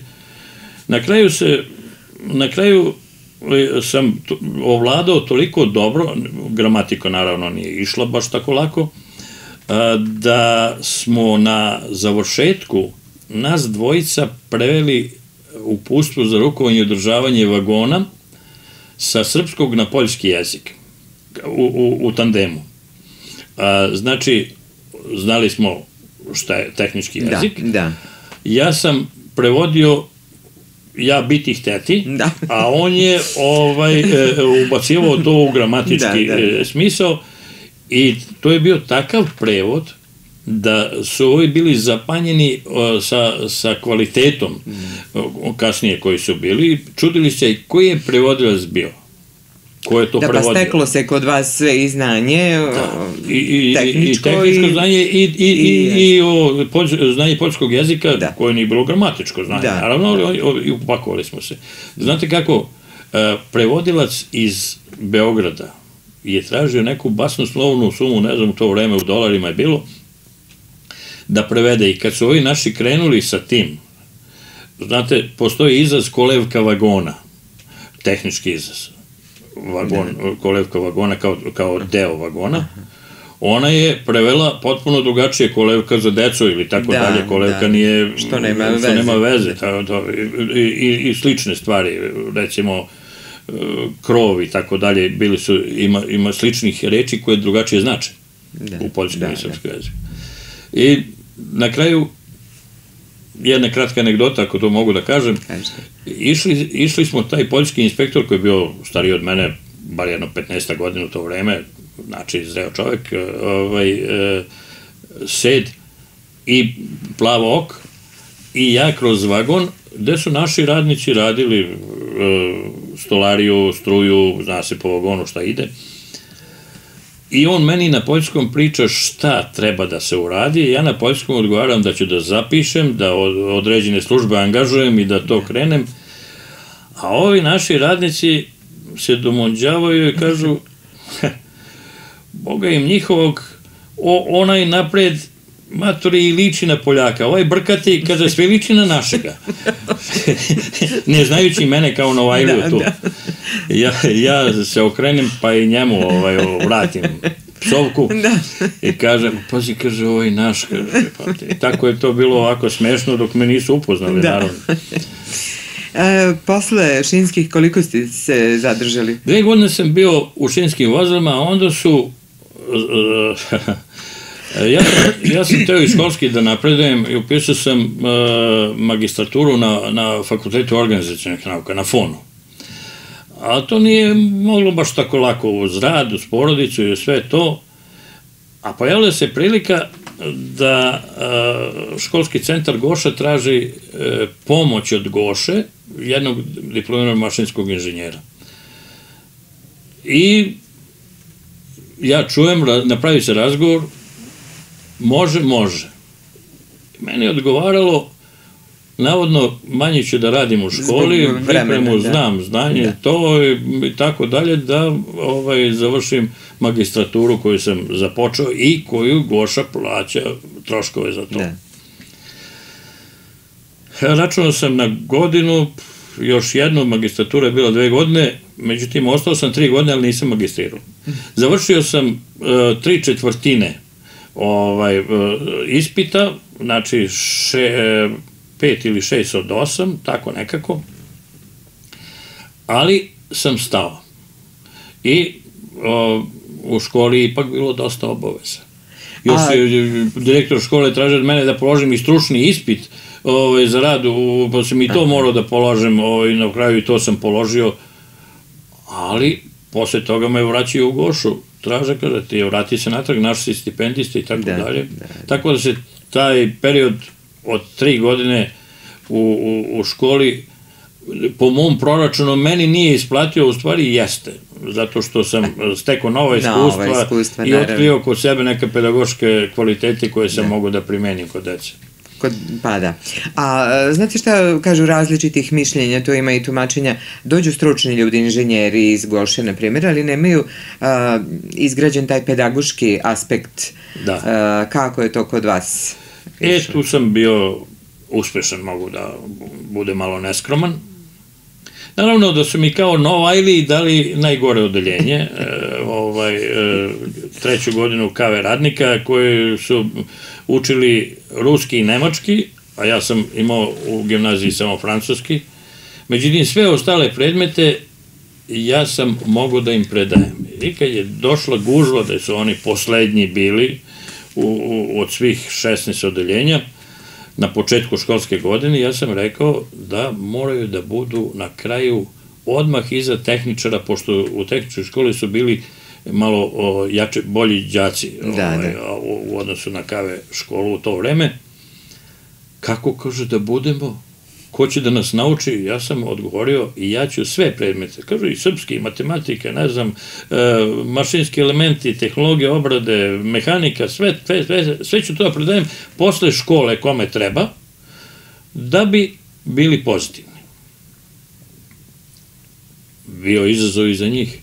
Na kraju sam ovladao toliko dobro, gramatika naravno nije išla baš tako lako, da smo na završetku nas dvojica preveli uputstvo za rukovanje i održavanje vagona sa srpskog na poljski jezik u tandemu. Znači, znali smo šta je tehnički jezik. Ja sam prevodio ja biti hteti, a on je ubacivao to u gramatički smisao i to je bio takav prevod da su ovi bili zapanjeni sa kvalitetom kasnije koji su bili. Čudili se koji je prevodilac bio. Ko je to prevodio. Pa steklo se kod vas sve i znanje, tehničko znanje i znanje poljskog jezika koje nije bilo gramatičko znanje. Naravno, i upakovali smo se. Znate kako, prevodilac iz Beograda je tražio neku basnoslovnu sumu, ne znam u to vreme u dolarima je bilo, da prevede. I kad su ovi naši krenuli sa tim, znate, postoji izraz kolevka vagona, tehnički izraz, kolevka vagona kao deo vagona, ona je prevela potpuno drugačije kolevka za decu ili tako dalje, kolevka nije, što nema veze, i slične stvari, recimo krov i tako dalje, ima sličnih reči koje drugačije znače u poljskom i srpskom jeziku. I na kraju, jedna kratka anegdota, ako to mogu da kažem, išli smo, taj poljski inspektor koji je bio stariji od mene, bar jedno 15 godina u to vreme, znači zreo čovek, sed i plavo ok, i ja kroz vagon, gde su naši radnici radili stolariju, struju, zna se po vagonu šta ide, i on meni na poljskom priča šta treba da se uradi, ja na poljskom odgovaram da ću da zapišem, da određene službe angažujem i da to krenem, a ovi naši radnici se domonđavaju i kažu Boga im njihovog, onaj napred maturi liči na Poljaka, ovaj brkati kada sve liči na našega. Ne znajući mene kao Novajliju tu. Ja se okrenem pa i njemu vratim psovku i kažem, pazi, kaže, ovaj naš, tako je to bilo ovako smešno dok me nisu upoznali, naravno. Posle šinskih, koliko ste se zadržali? 2 godine sam bio u šinskim vozilima, a onda su ja sam teo i školski da napredujem i upisao sam magistraturu na Fakultetu organizacionih nauka, na FON-u. ali to nije moglo baš tako lako uz rad, uz porodicu i sve to. A pojavila se prilika da školski centar Goša traži pomoć od Goše, jednog diplomiranog mašinskog inženjera. I ja čujem, napravi se razgovor, može. Meni je odgovaralo, navodno manje ću da radim u školi, pripremu znam, znanje, to i tako dalje, da završim magistraturu koju sam započeo i koju Goša plaća troškove za to. Računao sam na godinu, još jednu, magistratura je bila 2 godine, međutim, ostao sam 3 godine, ali nisam magistrirao. Završio sam 3/4 ispita, znači 5 ili 6 od 8, tako nekako, ali sam stao. I u školi ipak bilo dosta obaveza. Još direktor škole traže od mene da položim i stručni ispit za rad, pa sam i to morao da položim, na kraju i to sam položio, ali posle toga me vraćaju u Gošu. Traže, kaže, ti vrati se natrag, naš si stipendista i tako dalje. Tako da se taj period od 3 godine u školi, po mom proračunu, meni nije isplatio, u stvari jeste, zato što sam stekao nova iskustva i otkrio kod sebe neke pedagoške kvalitete koje sam mogao da primenim kod dece. Pa da. A znate šta kažu različitih mišljenja, tu ima i tumačenja, dođu stručni ljudi, inženjeri iz Goše, na primjer, ali nemaju izgrađen taj pedagoški aspekt. Kako je to kod vas? Tu sam bio uspešan, mogu da bude malo neskroman. Naravno da su mi kao Novajliji dali najgore odeljenje, 3. godinu KV radnika, koji su učili ruski i nemački, a ja sam imao u gimnaziji samo francuski. Međutim, sve ostale predmete ja sam mogao da im predajem. I kad je došla gužva da su oni poslednji bili od svih 16 odeljenja, na početku školske godine, ja sam rekao da moraju da budu na kraju odmah iza tehničara, pošto u tehničkoj školi su bili malo bolji đaci u odnosu na KV školu u to vreme. Kako, kaže, da budemo? Ko će da nas nauči? Ja sam odgovorio i ja ću sve predmete, kaže, i srpski, i matematika, ne znam, mašinski elementi, tehnologija obrade, mehanika, sve ću to da predajem posle škole kome treba, da bi bili pozitivni. Bio izazov i za njih.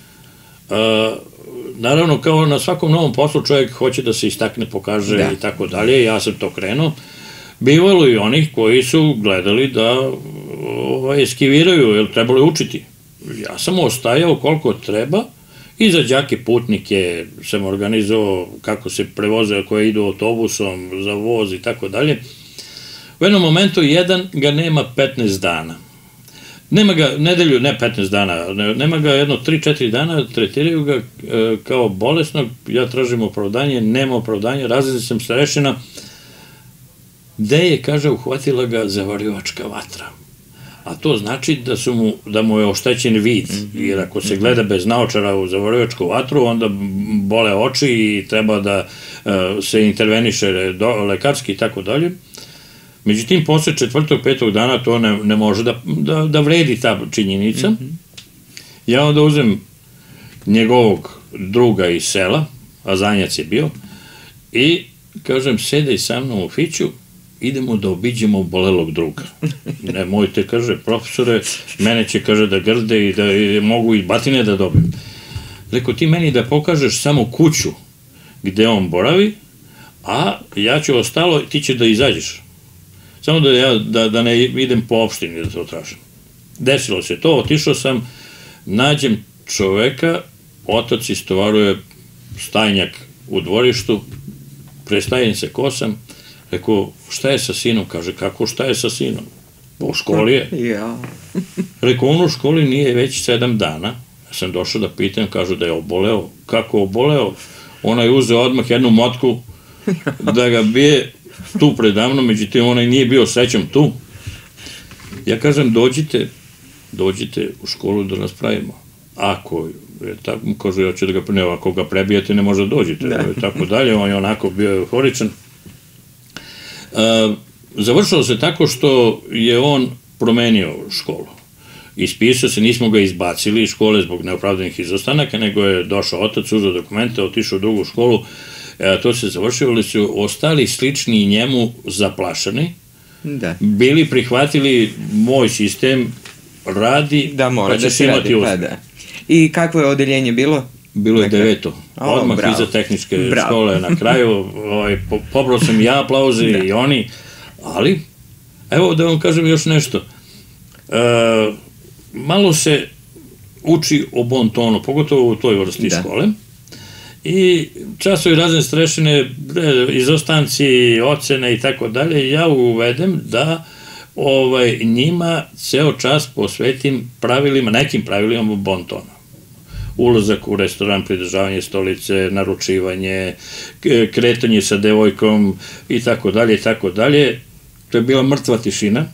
Naravno, kao na svakom novom poslu čovjek hoće da se istakne, pokaže i tako dalje, ja sam to krenuo. Bivalo i onih koji su gledali da eskiviraju, jer trebalo je učiti. Ja sam ostajao koliko treba i za đake putnike sam organizovao kako se prevoze, koje idu autobusom, za voz i tako dalje. U jednom momentu jedan ga nema 15 dana. Nema ga nedelju, ne 15 dana, nema ga jedno 3-4 dana, tretiraju ga kao bolesnog, ja tražim opravdanje, nema opravdanja, razlazim sam starešina, gde je, kaže, uhvatila ga zavarivačka vatra. A to znači da mu je oštećen vid, jer ako se gleda bez naočara u zavarivačku vatru, onda bole oči i treba da se interveniše lekarski i tako dalje. Međutim, posle 4. 5. dana to ne može da vredi ta činjenica. Ja onda uzem njegovog druga iz sela, a Zanjac je bio, i kažem, sedaj sa mnom u fiću, idemo da obiđemo obolelog druga. Nemojte, kaže, profesore, mene će, kaže, da grde i da mogu i batine da dobijem. Rekao, ti meni da pokažeš samo kuću gde on boravi, a ja ću ostalo, ti će da izađeš. Samo da ne idem po opštini da to tražim. Desilo se to, otišao sam, nađem čoveka, otac istovaruje stajnjak u dvorištu, prestajem se kosam, rekao, šta je sa sinom? Kaže, kako šta je sa sinom? U školi je. Rekao, on u školi nije već 7 dana. Ja sam došao da pitam, kažu da je oboleo. Kako oboleo? Ona je uzeo odmah jednu motku da ga bije tu predavno, međutim, onaj nije bio srećom tu. Ja kažem, dođite, dođite u školu da raspravimo. Ako je tako, kaže, ja ću da ga, ne, ako ga prebijete, ne može da dođete, tako dalje, on je onako bio euforičan. Završilo se tako što je on promenio školu. Ispisao se, nismo ga izbacili iz škole zbog neopravdanih izostanaka, nego je došao otac, uzeo dokumente, otišao u drugu školu, to se završilo, ali su ostali slični i njemu zaplašani, bili prihvatili moj sistem, radi, pa ćeš imati uspeh. I kakvo je odeljenje bilo? Bilo je 9. Odmah iza tehničke škole na kraju, pobrao sam ja aplauze i oni, ali, evo da vam kažem još nešto, malo se uči o bon tonu, pogotovo u toj vrsti škole, i časovi razne strešine, izostanci, ocene i tako dalje, ja uvedem da njima ceo čas posvetim pravilima, nekim pravilima bon tona. Ulazak u restoran, pridržavanje stolice, naručivanje, kretanje sa devojkom i tako dalje i tako dalje. To je bila mrtva tišina.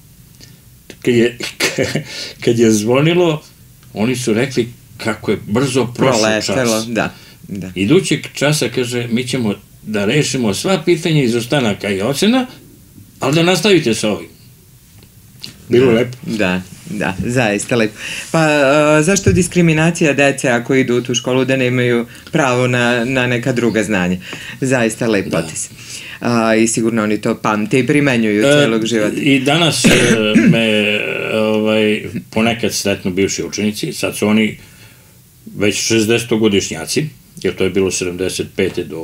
Kad je zvonilo, oni su rekli kako je brzo prošao čas. Idućeg časa, kaže, mi ćemo da rešimo sva pitanja izostanaka i ocena, ali da nastavite sa ovim. Bilo lepo. Da, zaista lepo. Pa zašto diskriminacija dece ako idu u tu školu da nemaju pravo na neka druga znanja? Zaista lep potis. I sigurno oni to pamte i primenjuju celog života. I danas me ponekad sretnu bivši učenici, sad su oni već 60-godišnjaci, jer to je bilo 75. do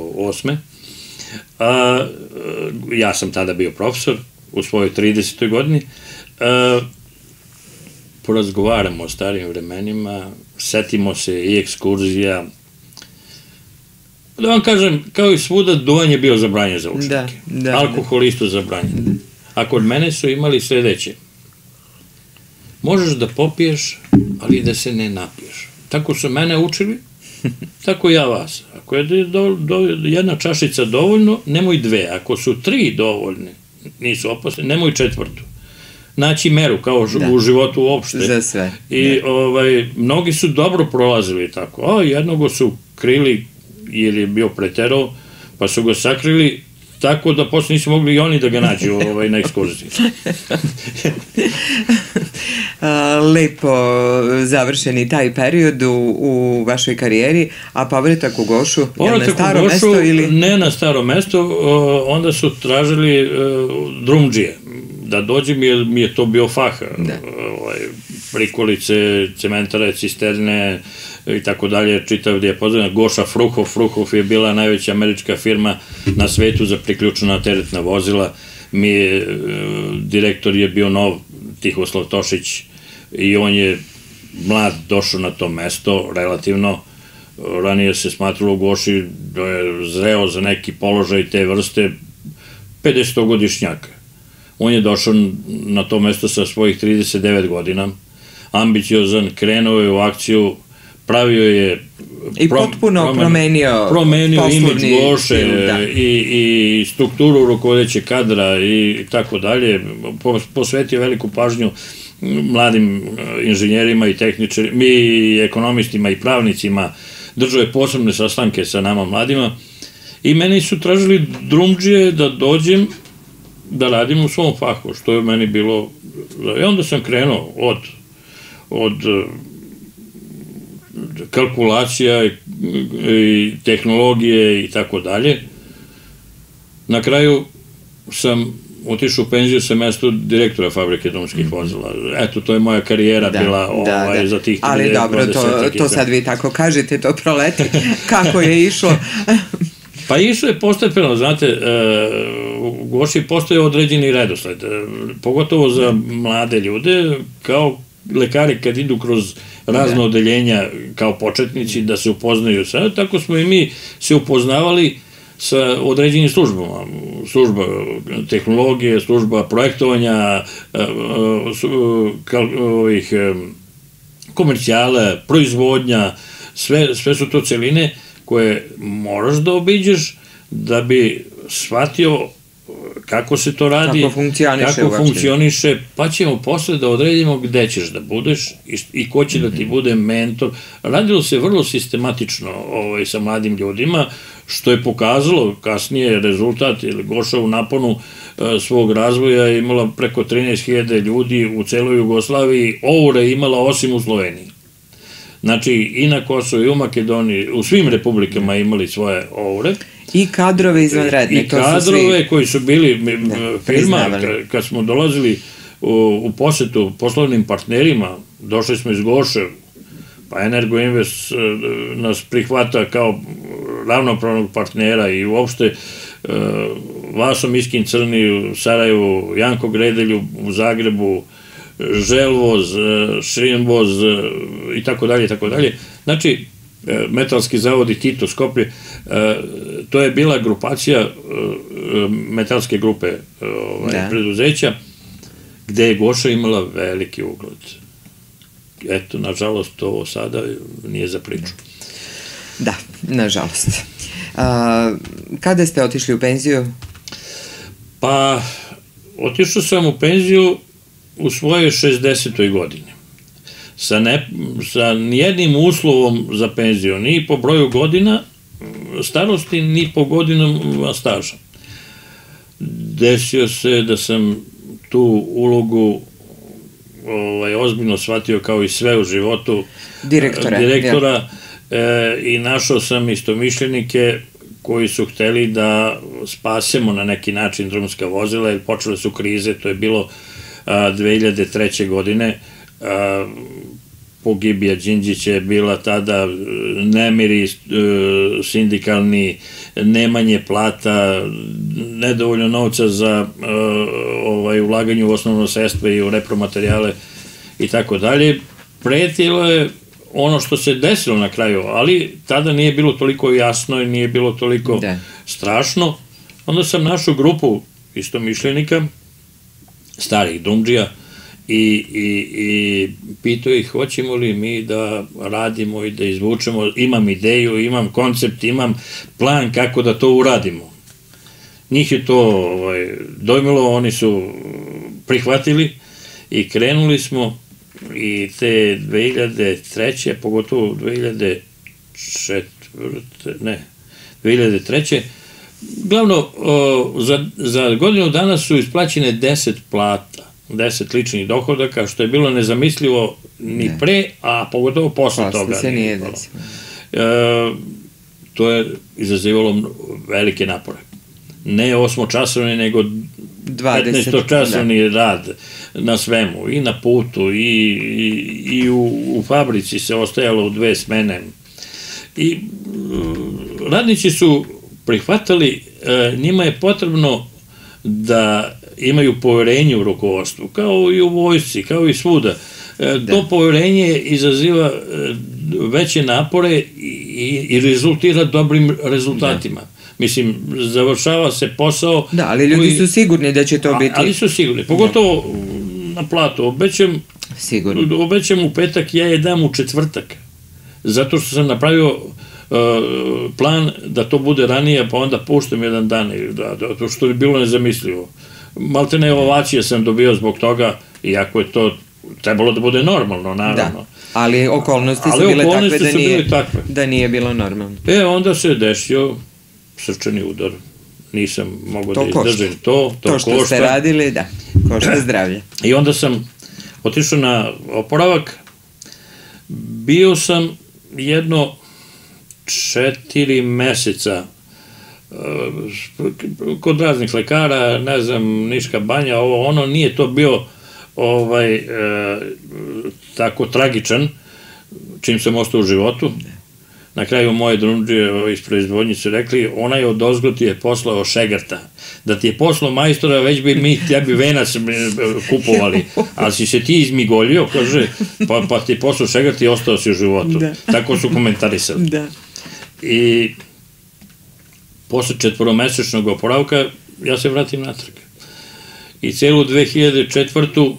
8. Ja sam tada bio profesor u svojoj 30. godini. Porazgovaramo o starijim vremenima, setimo se i ekskurzija. Da vam kažem, kao i svuda, duvan je bio zabranjen za učenike. Alkohol isto zabranjen. A kod mene su imali sledeće. Možeš da popiješ, ali da se ne napiješ. Tako su mene učili, tako ja vas. Ako je jedna čašica dovoljno, nemoj 2. Ako su 3 dovoljne, nisu opasne, nemoj 4. Naći meru, kao u životu uopšte. Za sve. I mnogi su dobro prolazili tako. Jednog su krili, jer je bio preterao, pa su ga sakrili tako da posle nisu mogli i oni da ga nađu na ekskurziji. Lepo završeni taj period u vašoj karijeri, a povratak u Gošu, je li na staro mesto ili? Ne na staro mesto, onda su tražili drumdžije. Da dođem, jer mi je to bio fah. Prikolice, cementare, cisterne i tako dalje, čitav gdje je pozdravljena. Goša Fruhov. Fruhov je bila najveća američka firma na svetu za priključena teretna vozila. Direktor je bio nov, Tihoslav Tošić, i on je mlad došao na to mesto, relativno. Ranije se smatralo u Goši da je zreo za neki položaj te vrste 50-godišnjaka. On je došao na to mesto sa svojih 39 godina, ambiciozan, krenuo je u akciju, pravio je... I potpuno promenio imidž Goše i strukturu rukovodećeg kadra i tako dalje, posvetio veliku pažnju mladim inženjerima i tehničarima, i ekonomistima i pravnicima, držao je posebne sastanke sa nama mladima i meni su tražili drumdžije da dođem da radim u svom fahu, što je meni bilo... I onda sam krenuo od kalkulacija i tehnologije i tako dalje. Na kraju sam otišao u penziju sa mesto direktora fabrike drumskih vozila. Eto, to je moja karijera bila za tih 20 godina. Ali dobro, to sad vi tako kažete, to proleti. Kako je išlo? Pa išlo je postepeno, znate, u Goši postoje određeni redosled, pogotovo za mlade ljude, kao lekari kad idu kroz razne odeljenja kao početnici da se upoznaju sa, tako smo i mi se upoznavali sa određenim službama, služba tehnologije, služba projektovanja, komercijale, proizvodnja, sve su to celine koje moraš da obiđeš da bi shvatio kako se to radi, kako funkcioniše, pa ćemo posle da odredimo gde ćeš da budeš i ko će da ti bude mentor. Radilo se vrlo sistematično sa mladim ljudima, što je pokazalo kasnije rezultat, ili Goša u naponu svog razvoja imala preko 13.000 ljudi u celoj Jugoslaviji, oure imala osim u Sloveniji. Znači, i na Kosovo, i u Makedoniji, u svim republikama imali svoje oure. I kadrove izvanredne. I kadrove koji su bili firma, kad smo dolazili u posetu poslovnim partnerima, došli smo iz Goše, pa Energoinvest nas prihvata kao ravnopravnog partnera i uopšte Vaso Miskin Crni u Sarajevu, Janko Gredelju u Zagrebu, Želvoz, Šrinvoz i tako dalje, i tako dalje. Znači, Metalski zavod i Tito Skoplje, to je bila grupacija metalske grupe preduzeća, gde je Goša imala veliki ugled. Eto, nažalost, to sada nije za priču. Da, nažalost. Kada ste otišli u penziju? Pa, otišao sam u penziju u svojoj 60. godini. Sa nijednim uslovom za penziju, ni po broju godina starosti, ni po godinama staža. Desio se da sam tu ulogu ozbiljno shvatio kao i sve u životu direktora i našao sam istomišljenike koji su hteli da spasemo na neki način drumska vozila, jer počele su krize, to je bilo 2003. godine, pogibija Đinđića je bila tada, nemiri sindikalni, nemanje plata, nedovoljno novca za ulaganje u osnovno sredstvo i u repromaterijale i tako dalje. Pretilo je ono što se desilo na kraju, ali tada nije bilo toliko jasno i nije bilo toliko strašno. Onda sam našao grupu istomišljenika, starih drumdžija, i pitao ih hoćemo li mi da radimo i da izvučemo, imam ideju, imam koncept, imam plan kako da to uradimo. Njih je to dojmilo, oni su prihvatili i krenuli smo i te 2003. pogotovo 2003. Glavno, za godinu dana su isplaćene 10 plata, 10 ličnih dohodaka, što je bilo nezamislivo ni pre, a pogotovo posle toga. Posle se nije desilo. To je izazivalo velike napore. Ne 8-časovni, nego 15-časovni rad na svemu, i na putu, i u fabrici se ostajalo u 2 smene. I radnici su prihvatali, njima je potrebno da imaju poverenje u rukovodstvu, kao i u vojsci, kao i svuda. To poverenje izaziva veće napore i rezultira dobrim rezultatima. Mislim, završava se posao... Da, ali ljudi su sigurni da će to biti... Ali su sigurni, pogotovo na platu. Obećam u petak, ja je dam u četvrtak. Zato što sam napravio plan da to bude ranije, pa onda puštam jedan dan, to što je bilo nezamislivo. Maltene ovacije sam dobio zbog toga, iako je to trebalo da bude normalno, naravno. Da, ali okolnosti su bile takve da nije bilo normalno. Onda se desio srčani udar. Nisam mogao da izdržim to. To što ste radili, da, košta zdravlje. I onda sam otišao na oporavak. Bio sam jedno 4 meseca kod raznih lekara, ne znam, Niška banja, ono, nije to bio tako tragičan, čim sam ostao u životu. Na kraju moje drumdžije iz proizvodnje su rekli, onaj odozgo ti je poslao šegrta. Da ti je poslao majstora, već bi mi tebi venac kupovali. Ali si se ti izmigoljio, kaže, pa ti je poslao šegrta i ostao si u životu. Tako su komentarisali. I posle 4-mesečnog oporavka ja se vratim natrag. I celu 2004.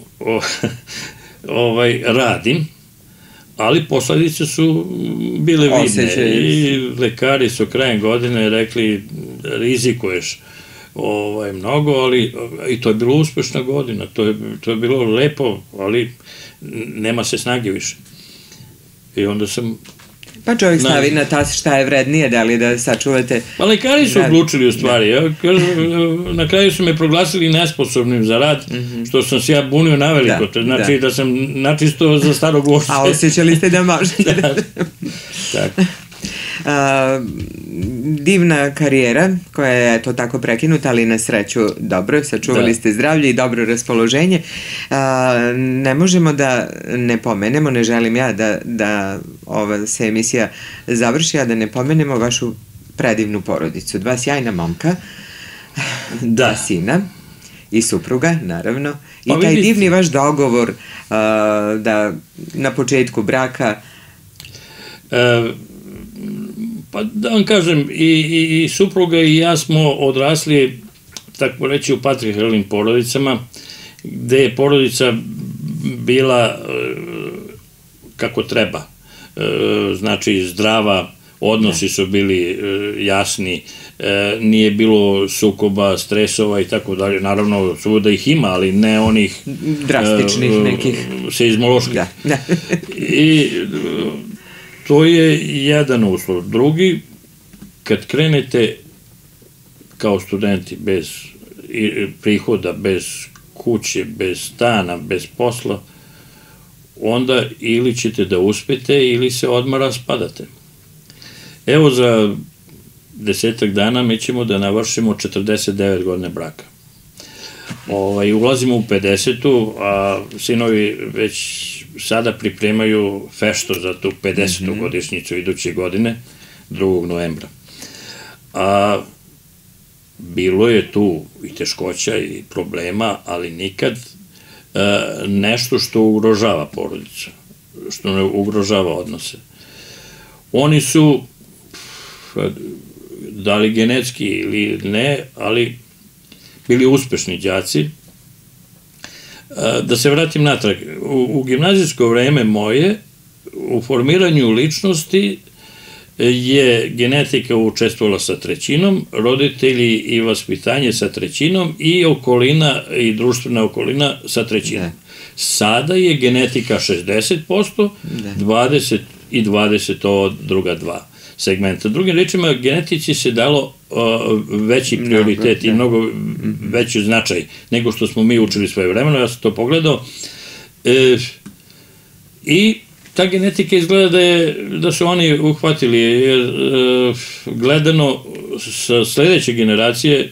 radim, ali posledice su bile vidne i lekari su krajem godine rekli rizikuješ, mnogo, ali i to je bilo uspešna godina, to je bilo lepo, ali nema se snage više. I onda sam... Pa čovjek stavi na tas šta je vrednije, da li da sačuvate... Pa lekari su odlučili u stvari. Na kraju su me proglasili nesposobnim za rad, što sam se ja bunio naveliko. To znači da sam načisto za starog vožđa. A osjećali ste da možete. Tako. Divna karijera koja je to tako prekinuta, ali na sreću dobro, sačuvali ste zdravlje i dobro raspoloženje. Ne možemo da ne pomenemo, ne želim ja da ova se emisija završi, a da ne pomenemo vašu predivnu porodicu. 2 sjajna momka, 2 sina i supruga, naravno. I taj divni vaš dogovor da na početku braka... Pa da vam kažem, i supruga i ja smo odrasli, tako reći, u patrijarhalnim porodicama, gde je porodica bila kako treba. Znači, zdrava, odnosi su bili jasni, nije bilo sukoba, stresova i tako dalje. Naravno, svuda ih ima, ali ne onih... drastičnih nekih... seizmoloških. I... to je jedan uslov. Drugi, kad krenete kao studenti bez prihoda, bez kuće, bez stana, bez posla, onda ili ćete da uspete ili se odmah raspadate. Evo za 10 dana mi ćemo da navršimo 49 godine braka. Ulazimo u 50. a sinovi već sada pripremaju fešto za tu 50. godišnjicu iduće godine, 2. novembra. A bilo je tu i teškoća i problema, ali nikad nešto što ugrožava porodicu, što ne ugrožava odnose. Oni su, da li genetski ili ne, ali bili uspešni đaci. Da se vratim natrag, u gimnazijsko vreme moje, u formiranju ličnosti je genetika učestvovala sa 1/3, roditelji i vaspitanje sa 1/3 i okolina i društvena okolina sa 1/3. Sada je genetika 60%, 20 i 20 od druga 2 segmenta. Drugim rečima, genetici se dalo veći prioritet i mnogo veći značaj nego što smo mi učili svoje vremeno. Ja sam to pogledao. I ta genetika izgleda da su oni uhvatili, jer gledano sa sledeće generacije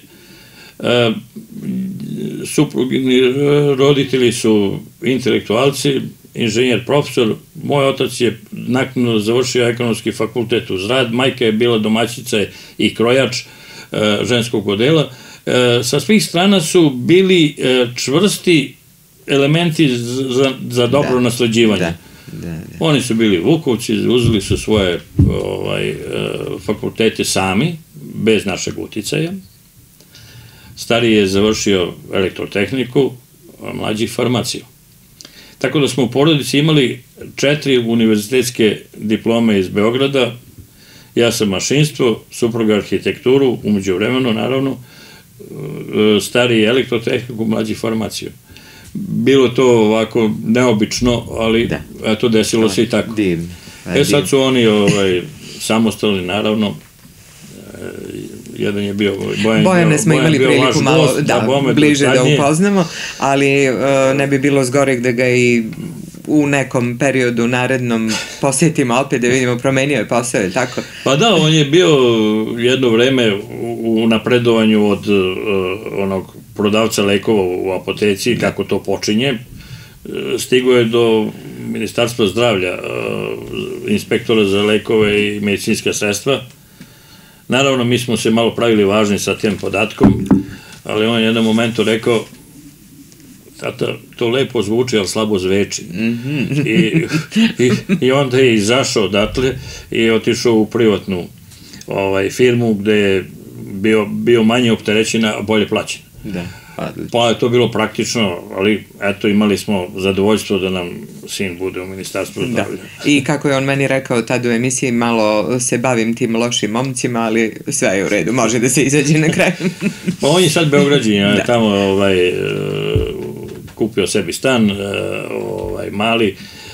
suprugini roditelji su intelektualci, inženjer, profesor, moj otac je naknadno završio ekonomski fakultet uz rad, majka je bila domaćica i krojač ženskog odela. Sa svih strana su bili čvrsti elementi za dobro nasleđivanje. Oni su bili Vukovci, uzeli su svoje fakultete sami, bez našeg uticaja. Stariji je završio elektrotehniku, a mlađi farmaciju. Tako da smo u porodici imali 4 univerzitetske diplome iz Beograda, ja sam mašinstvo, supruga arhitekturu, umeđu vremenu, naravno, stariji elektrotehniku, mlađi farmaciju. Bilo to ovako neobično, ali eto, desilo se i tako. Sad su oni samostalni, naravno. Jedan je bio Bojane smo imali priliku malo bliže da upoznamo, ali ne bi bilo zgoreg da ga i u nekom periodu narednom posjetimo opet da vidimo, promenio je posao, je tako? Pa da, on je bio jedno vreme u napredovanju od onog prodavca lekova u apoteci, kako to počinje. Stigo je do Ministarstva zdravlja, inspektora za lekove i medicinska sredstva. Naravno, mi smo se malo pravili važni sa tim podatkom, ali on je jednom momentu rekao: tata, to lepo zvuči, ali slabo zveči. I onda je izašao odatle i otišao u privatnu firmu gde je bio manje opterećena, a bolje plaćena. Pa je to bilo praktično, ali eto, imali smo zadovoljstvo da nam sin bude u ministarstvu zdravlja. I kako je on meni rekao tad u emisiji, malo se bavim tim lošim momcima, ali sve je u redu, može da se izađe na kraju. Pa on je sad Beograđan, tamo kupio sebi stan, mali,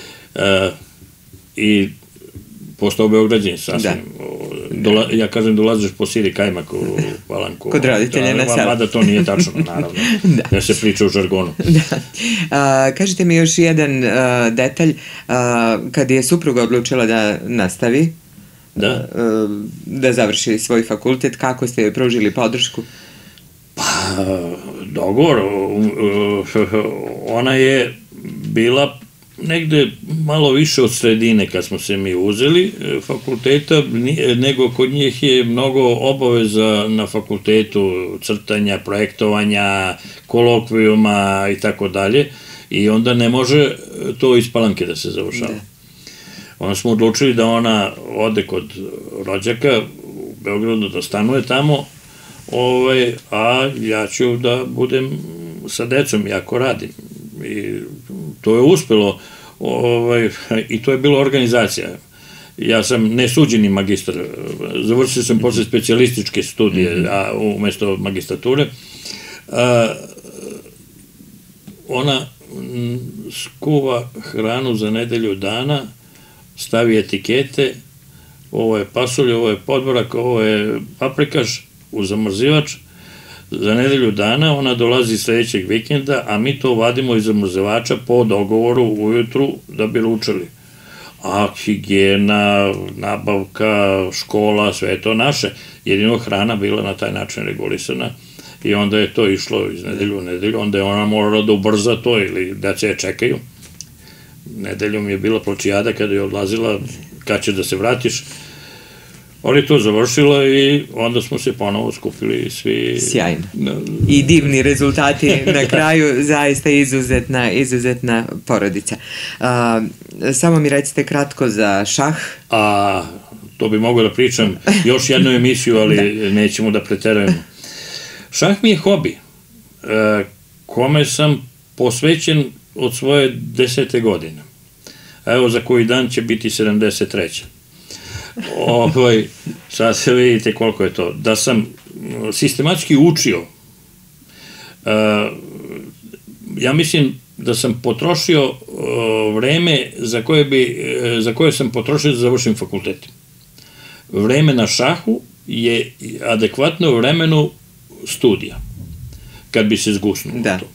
i postao Beograđan sasvim. Ja kažem, dolaziš po siri kajmak u Palanku. Kod roditelja na selu. Mada to nije tačno, naravno. Da se priča u žargonu. Kažite mi još jedan detalj, kad je supruga odlučila da nastavi, da završi svoj fakultet, kako ste joj pružili podršku? Pa, dogovor. Ona je bila negde malo više od sredine kad smo se mi uzeli fakulteta, nego kod njih je mnogo obaveza na fakultetu, crtanja, projektovanja, kolokvijuma i tako dalje, i onda ne može to iz Palanke da se završava. Onda smo odlučili da ona ode kod rođaka u Beogradu, da stanuje tamo, a ja ću da budem sa decom, jako radim. I to je uspelo, i to je bila organizacija. Ja sam nesuđeni magistar, završio sam posle specijalističke studije, umesto magistrature. Ona skuva hranu za nedelju dana, stavi etikete, ovo je pasulj, ovo je podvorak, ovo je paprikaš, u zamrzivač. Za nedelju dana ona dolazi sledećeg vikenda, a mi to vadimo iz zamrzivača po dogovoru ujutru da bi ručali. A higijena, nabavka, škola, sve je to naše. Jedino hrana bila na taj način regulisana i onda je to išlo iz nedelju u nedelju, onda je ona morala da ubrza to ili deca je čekaju. Nedeljom je bila pločijada kada je odlazila, kad će da se vratiš. Ali to završilo i onda smo se ponovo skupili svi. Sjajno. I divni rezultati na kraju, zaista izuzetna porodica. Samo mi recite kratko za šah. To bi mogao da pričam još jednu emisiju, ali nećemo da preterujemo. Šah mi je hobi, kome sam posvećen od svoje 10. godine. Evo, za koji dan će biti 73. Sad se vidite koliko je to. Da sam sistematski učio, ja mislim da sam potrošio vreme za koje sam potrošio da završim fakultet. Vreme na šahu je adekvatno vremenu studija, kad bi se zgusnulo to.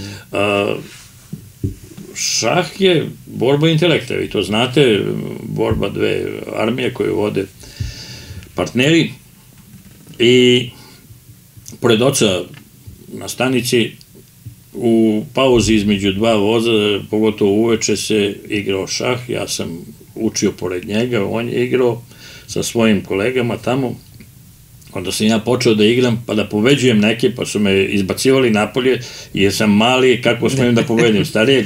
Šah je borba intelekta, vi to znate, borba dve armije koje vode partneri, i pored oca na stanici u pauzi između dva voza, pogotovo uveče, se igrao šah. Ja sam učio pored njega, on je igrao sa svojim kolegama tamo. Onda sam ja počeo da igram, pa da pobeđujem neke, pa su me izbacivali napolje, jer sam mali, kako smijem da pobedim starijeg.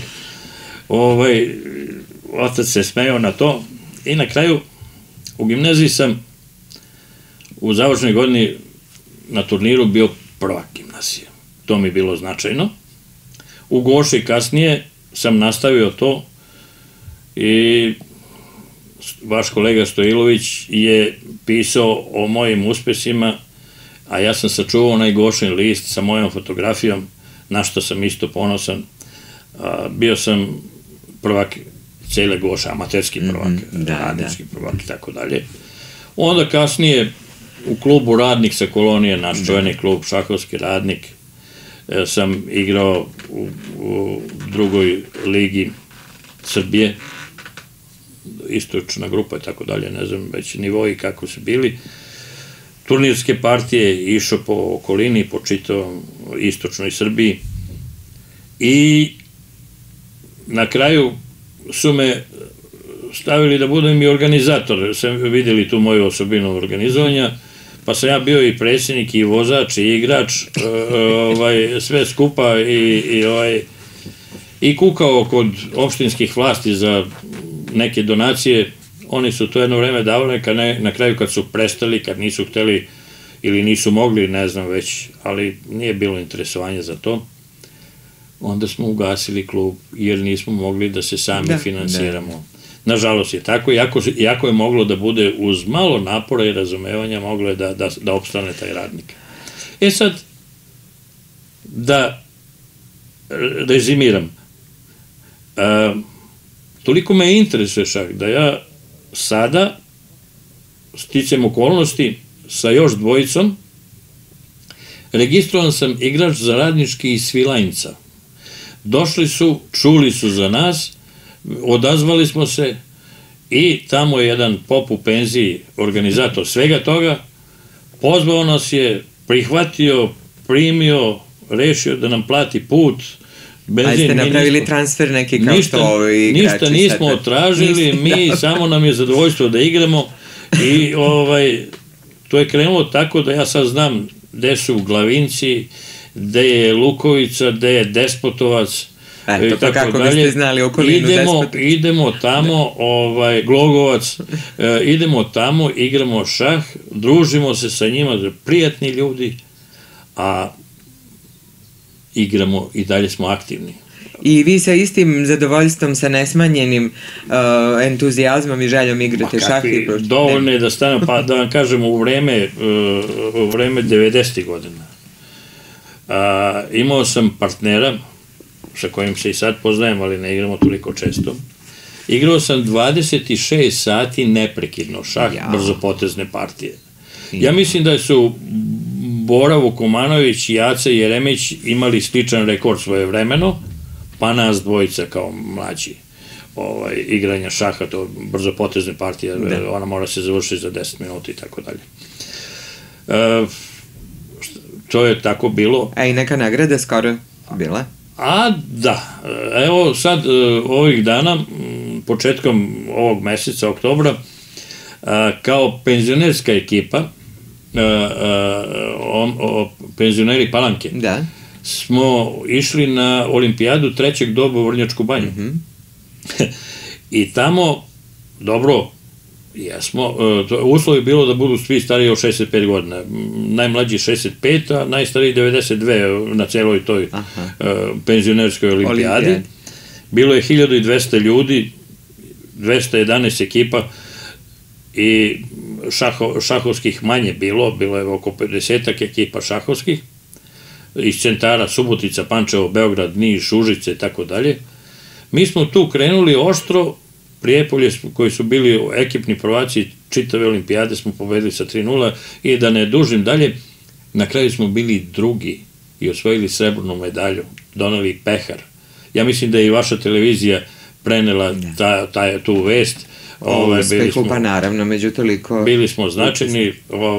Otac se smejao na to i na kraju u gimnaziji sam u završnoj godini na turniru bio prvak gimnazije. To mi je bilo značajno. U Goši kasnije sam nastavio to i vaš kolega Stojilović je pisao o mojim uspesima, a ja sam sačuvao onaj Gošin list sa mojom fotografijom, na što sam isto ponosan. Bio sam prvak cele Goše, amaterski prvak, radnički prvak i tako dalje. Onda kasnije u klubu Radnik sa Kolonije, naš čuveni klub, šahovski Radnik, sam igrao u drugoj ligi Srbije, istočna grupa i tako dalje, ne znam već nivoji kako su bili. Turnirske partije, išao po okolini, po čitavom istočnoj Srbiji i na kraju su me stavili da budem i organizator, sam vidjeli tu moju osobinu organizovanja, pa sam ja bio i predsjednik, i vozač, i igrač, sve skupa i kukao kod opštinskih vlasti za neke donacije. Oni su to jedno vreme davali, na kraju kad su prestali, kad nisu hteli ili nisu mogli, ne znam već, ali nije bilo interesovanja za to, onda smo ugasili klub, jer nismo mogli da se sami finansiramo. Nažalost je tako, iako je moglo da bude uz malo napora i razumevanja, moglo je da opstane taj radnik. Sad, da rezimiram, toliko me interesuje šah da ja sada stičem okolnosti sa još dvojicom, registrovan sam igrač za Radnički iz Svilajnca. Došli su, čuli su za nas, odazvali smo se i tamo je jedan pop u penziji, organizator svega toga, pozvao nas je, prihvatio, primio, rešio da nam plati put, a ste napravili transfer neki kao što ovi igrači? Ništa nismo tražili, mi samo nam je zadovoljstvo da igramo i to je krenulo tako da ja sad znam gde su Glavinci, gde je Lukovica, gde je Despotovac, eto, pa kako biste znali okolinu Despotovac? Idemo tamo, Glogovac, idemo tamo, igramo šah, družimo se sa njima, prijatni ljudi, a igramo i dalje smo aktivni. I vi sa istim zadovoljstvom, sa nesmanjenim entuzijazmom i željom igrate šah? Dovoljno je da stanem, pa da vam kažem, u vreme 90. godina. Imao sam partnera, sa kojim se i sad poznajem, ali ne igramo toliko često. Igrao sam 26 sati neprekidno šah, brzopotezne partije. Ja mislim da su Bora Vukomanović i Aca Jeremić imali sličan rekord svoje vremeno, pa nas dvojica kao mlađi igranja šaha, to brzopotezne partije, ona mora se završiti za 10 minuta i tako dalje. To je tako bilo. A i neka nagrada skoro bila? Da, evo sad ovih dana, početkom ovog meseca, oktobra, kao penzionerska ekipa, penzioneri Palanke, smo išli na olimpijadu trećeg doba u Vrnjačku banju. I tamo, dobro, uslov je bilo da budu svi stariji od 65 godina. Najmlađi 65, a najstariji 92 na celoj toj penzionerskoj olimpijadi. Bilo je 1200 ljudi, 211 ekipa i šahovskih manje bilo je oko 50 ekipa šahovskih, iz centara Subotica, Pančevo, Beograd, Niš, Užice i tako dalje. Mi smo tu krenuli oštro, Prijepolje koji su bili ekipni prvaci čitave olimpijade smo pobedili sa 3:0 i da ne dužim dalje, na kraju smo bili drugi i osvojili srebrnu medalju, doneli pehar. Ja mislim da je i vaša televizija prenela tu vest. Uspehu, pa naravno, među toliko... Bili smo značajni,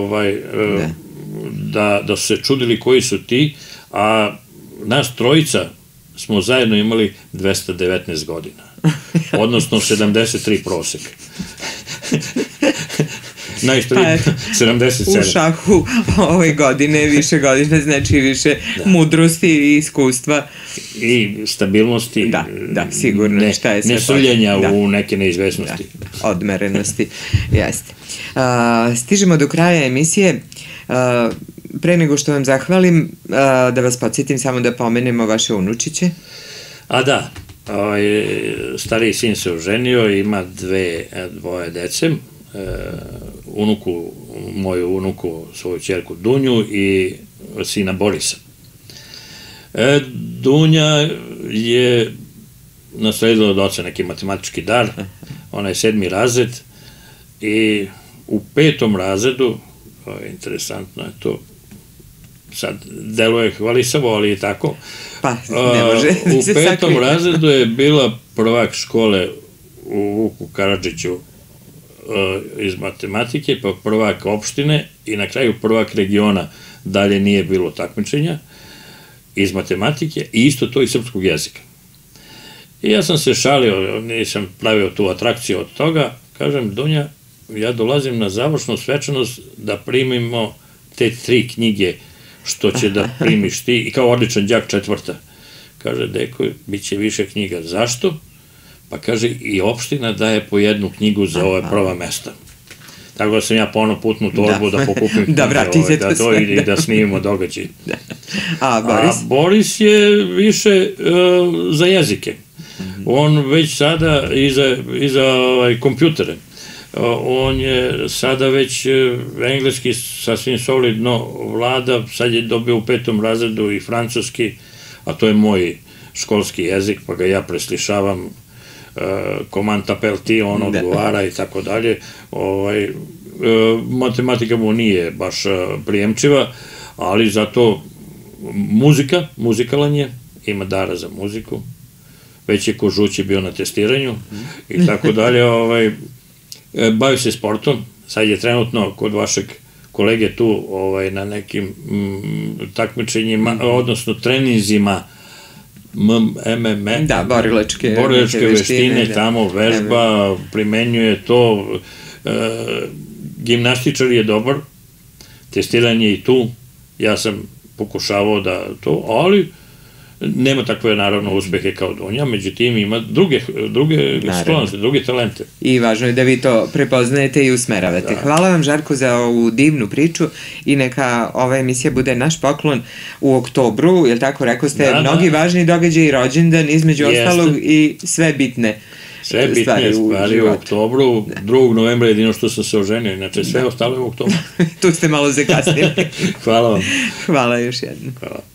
da su se čudili koji su ti, a nas trojica smo zajedno imali 219 godina, odnosno 73 prosek. Najstariji 77. U šahu ove godine više godina znači više mudrosti i iskustva. I stabilnosti. Da, sigurno. Nesrljenja u neke neizvesnosti. Odmerenosti, jeste. Stižemo do kraja emisije. Pre nego što vam zahvalim, da vas podsjetim samo da pomenemo vaše unučiće. Da, stariji sin se oženio, ima dvoje dece, moju unuku, svoju ćerku Dunju i sina Borisa. Dunja je nasledila od oca neki matematički dar, ona je 7. razred i u 5. razredu, interesantno je to, sad deluje hvalisavo, ali i tako, ne može. U 5. razredu je bila prvak škole u Vuku Karadžiću iz matematike, pa prvak opštine i na kraju prvak regiona, dalje nije bilo takmičenja iz matematike i isto to iz srpskog jezika. I ja sam se šalio, nisam pravio tu atrakciju od toga, kažem, Dunja, ja dolazim na završnu svečanost da primimo te 3 knjige što će da primiš ti, i kao odličan đak 4. Kaže, deko, bit će više knjiga. Zašto? Pa kaže, i opština daje po 1 knjigu za ove prva mesta. tako da sam ja ponao putnu torbu da pokupim da vratite da to i da snimimo događaj. A Boris? A Boris je više za jezike. On već sada iza kompjutere. On je sada već engleski sasvim solidno vlada, sad je dobio u 5. razredu i francuski, a to je moj školski jezik, pa ga ja preslišavam, command appelti, on odgovara i tako dalje. Matematika mu nije baš prijemčiva, ali zato muzikalan je, ima dara za muziku, već je ko žući bio na testiranju i tako dalje. Bavi se sportom, sad je trenutno kod vašeg kolege tu na nekim takmičenjima, odnosno treninzima MMA. Da, borilačke veštine, tamo vežba, primenjuje to. Gimnastičar je dobar, testiranje i tu, ja sam pokušavao da to, ali nema takve, naravno, uspehe kao Dunja, međutim ima druge sklonosti, druge talente. I važno je da vi to prepoznajete i usmeravate. Hvala vam, Žarko, za ovu divnu priču i neka ova emisija bude naš poklon u oktobru, jer tako rekao ste, mnogi važni događaji, rođendan, između ostalog i sve bitne stvari u oktobru. 2. novembra je jedino što sam se oženio, inače sve ostalo je u oktobru. Tu ste malo zakasnili. Hvala vam. Hvala još jednom. Hvala.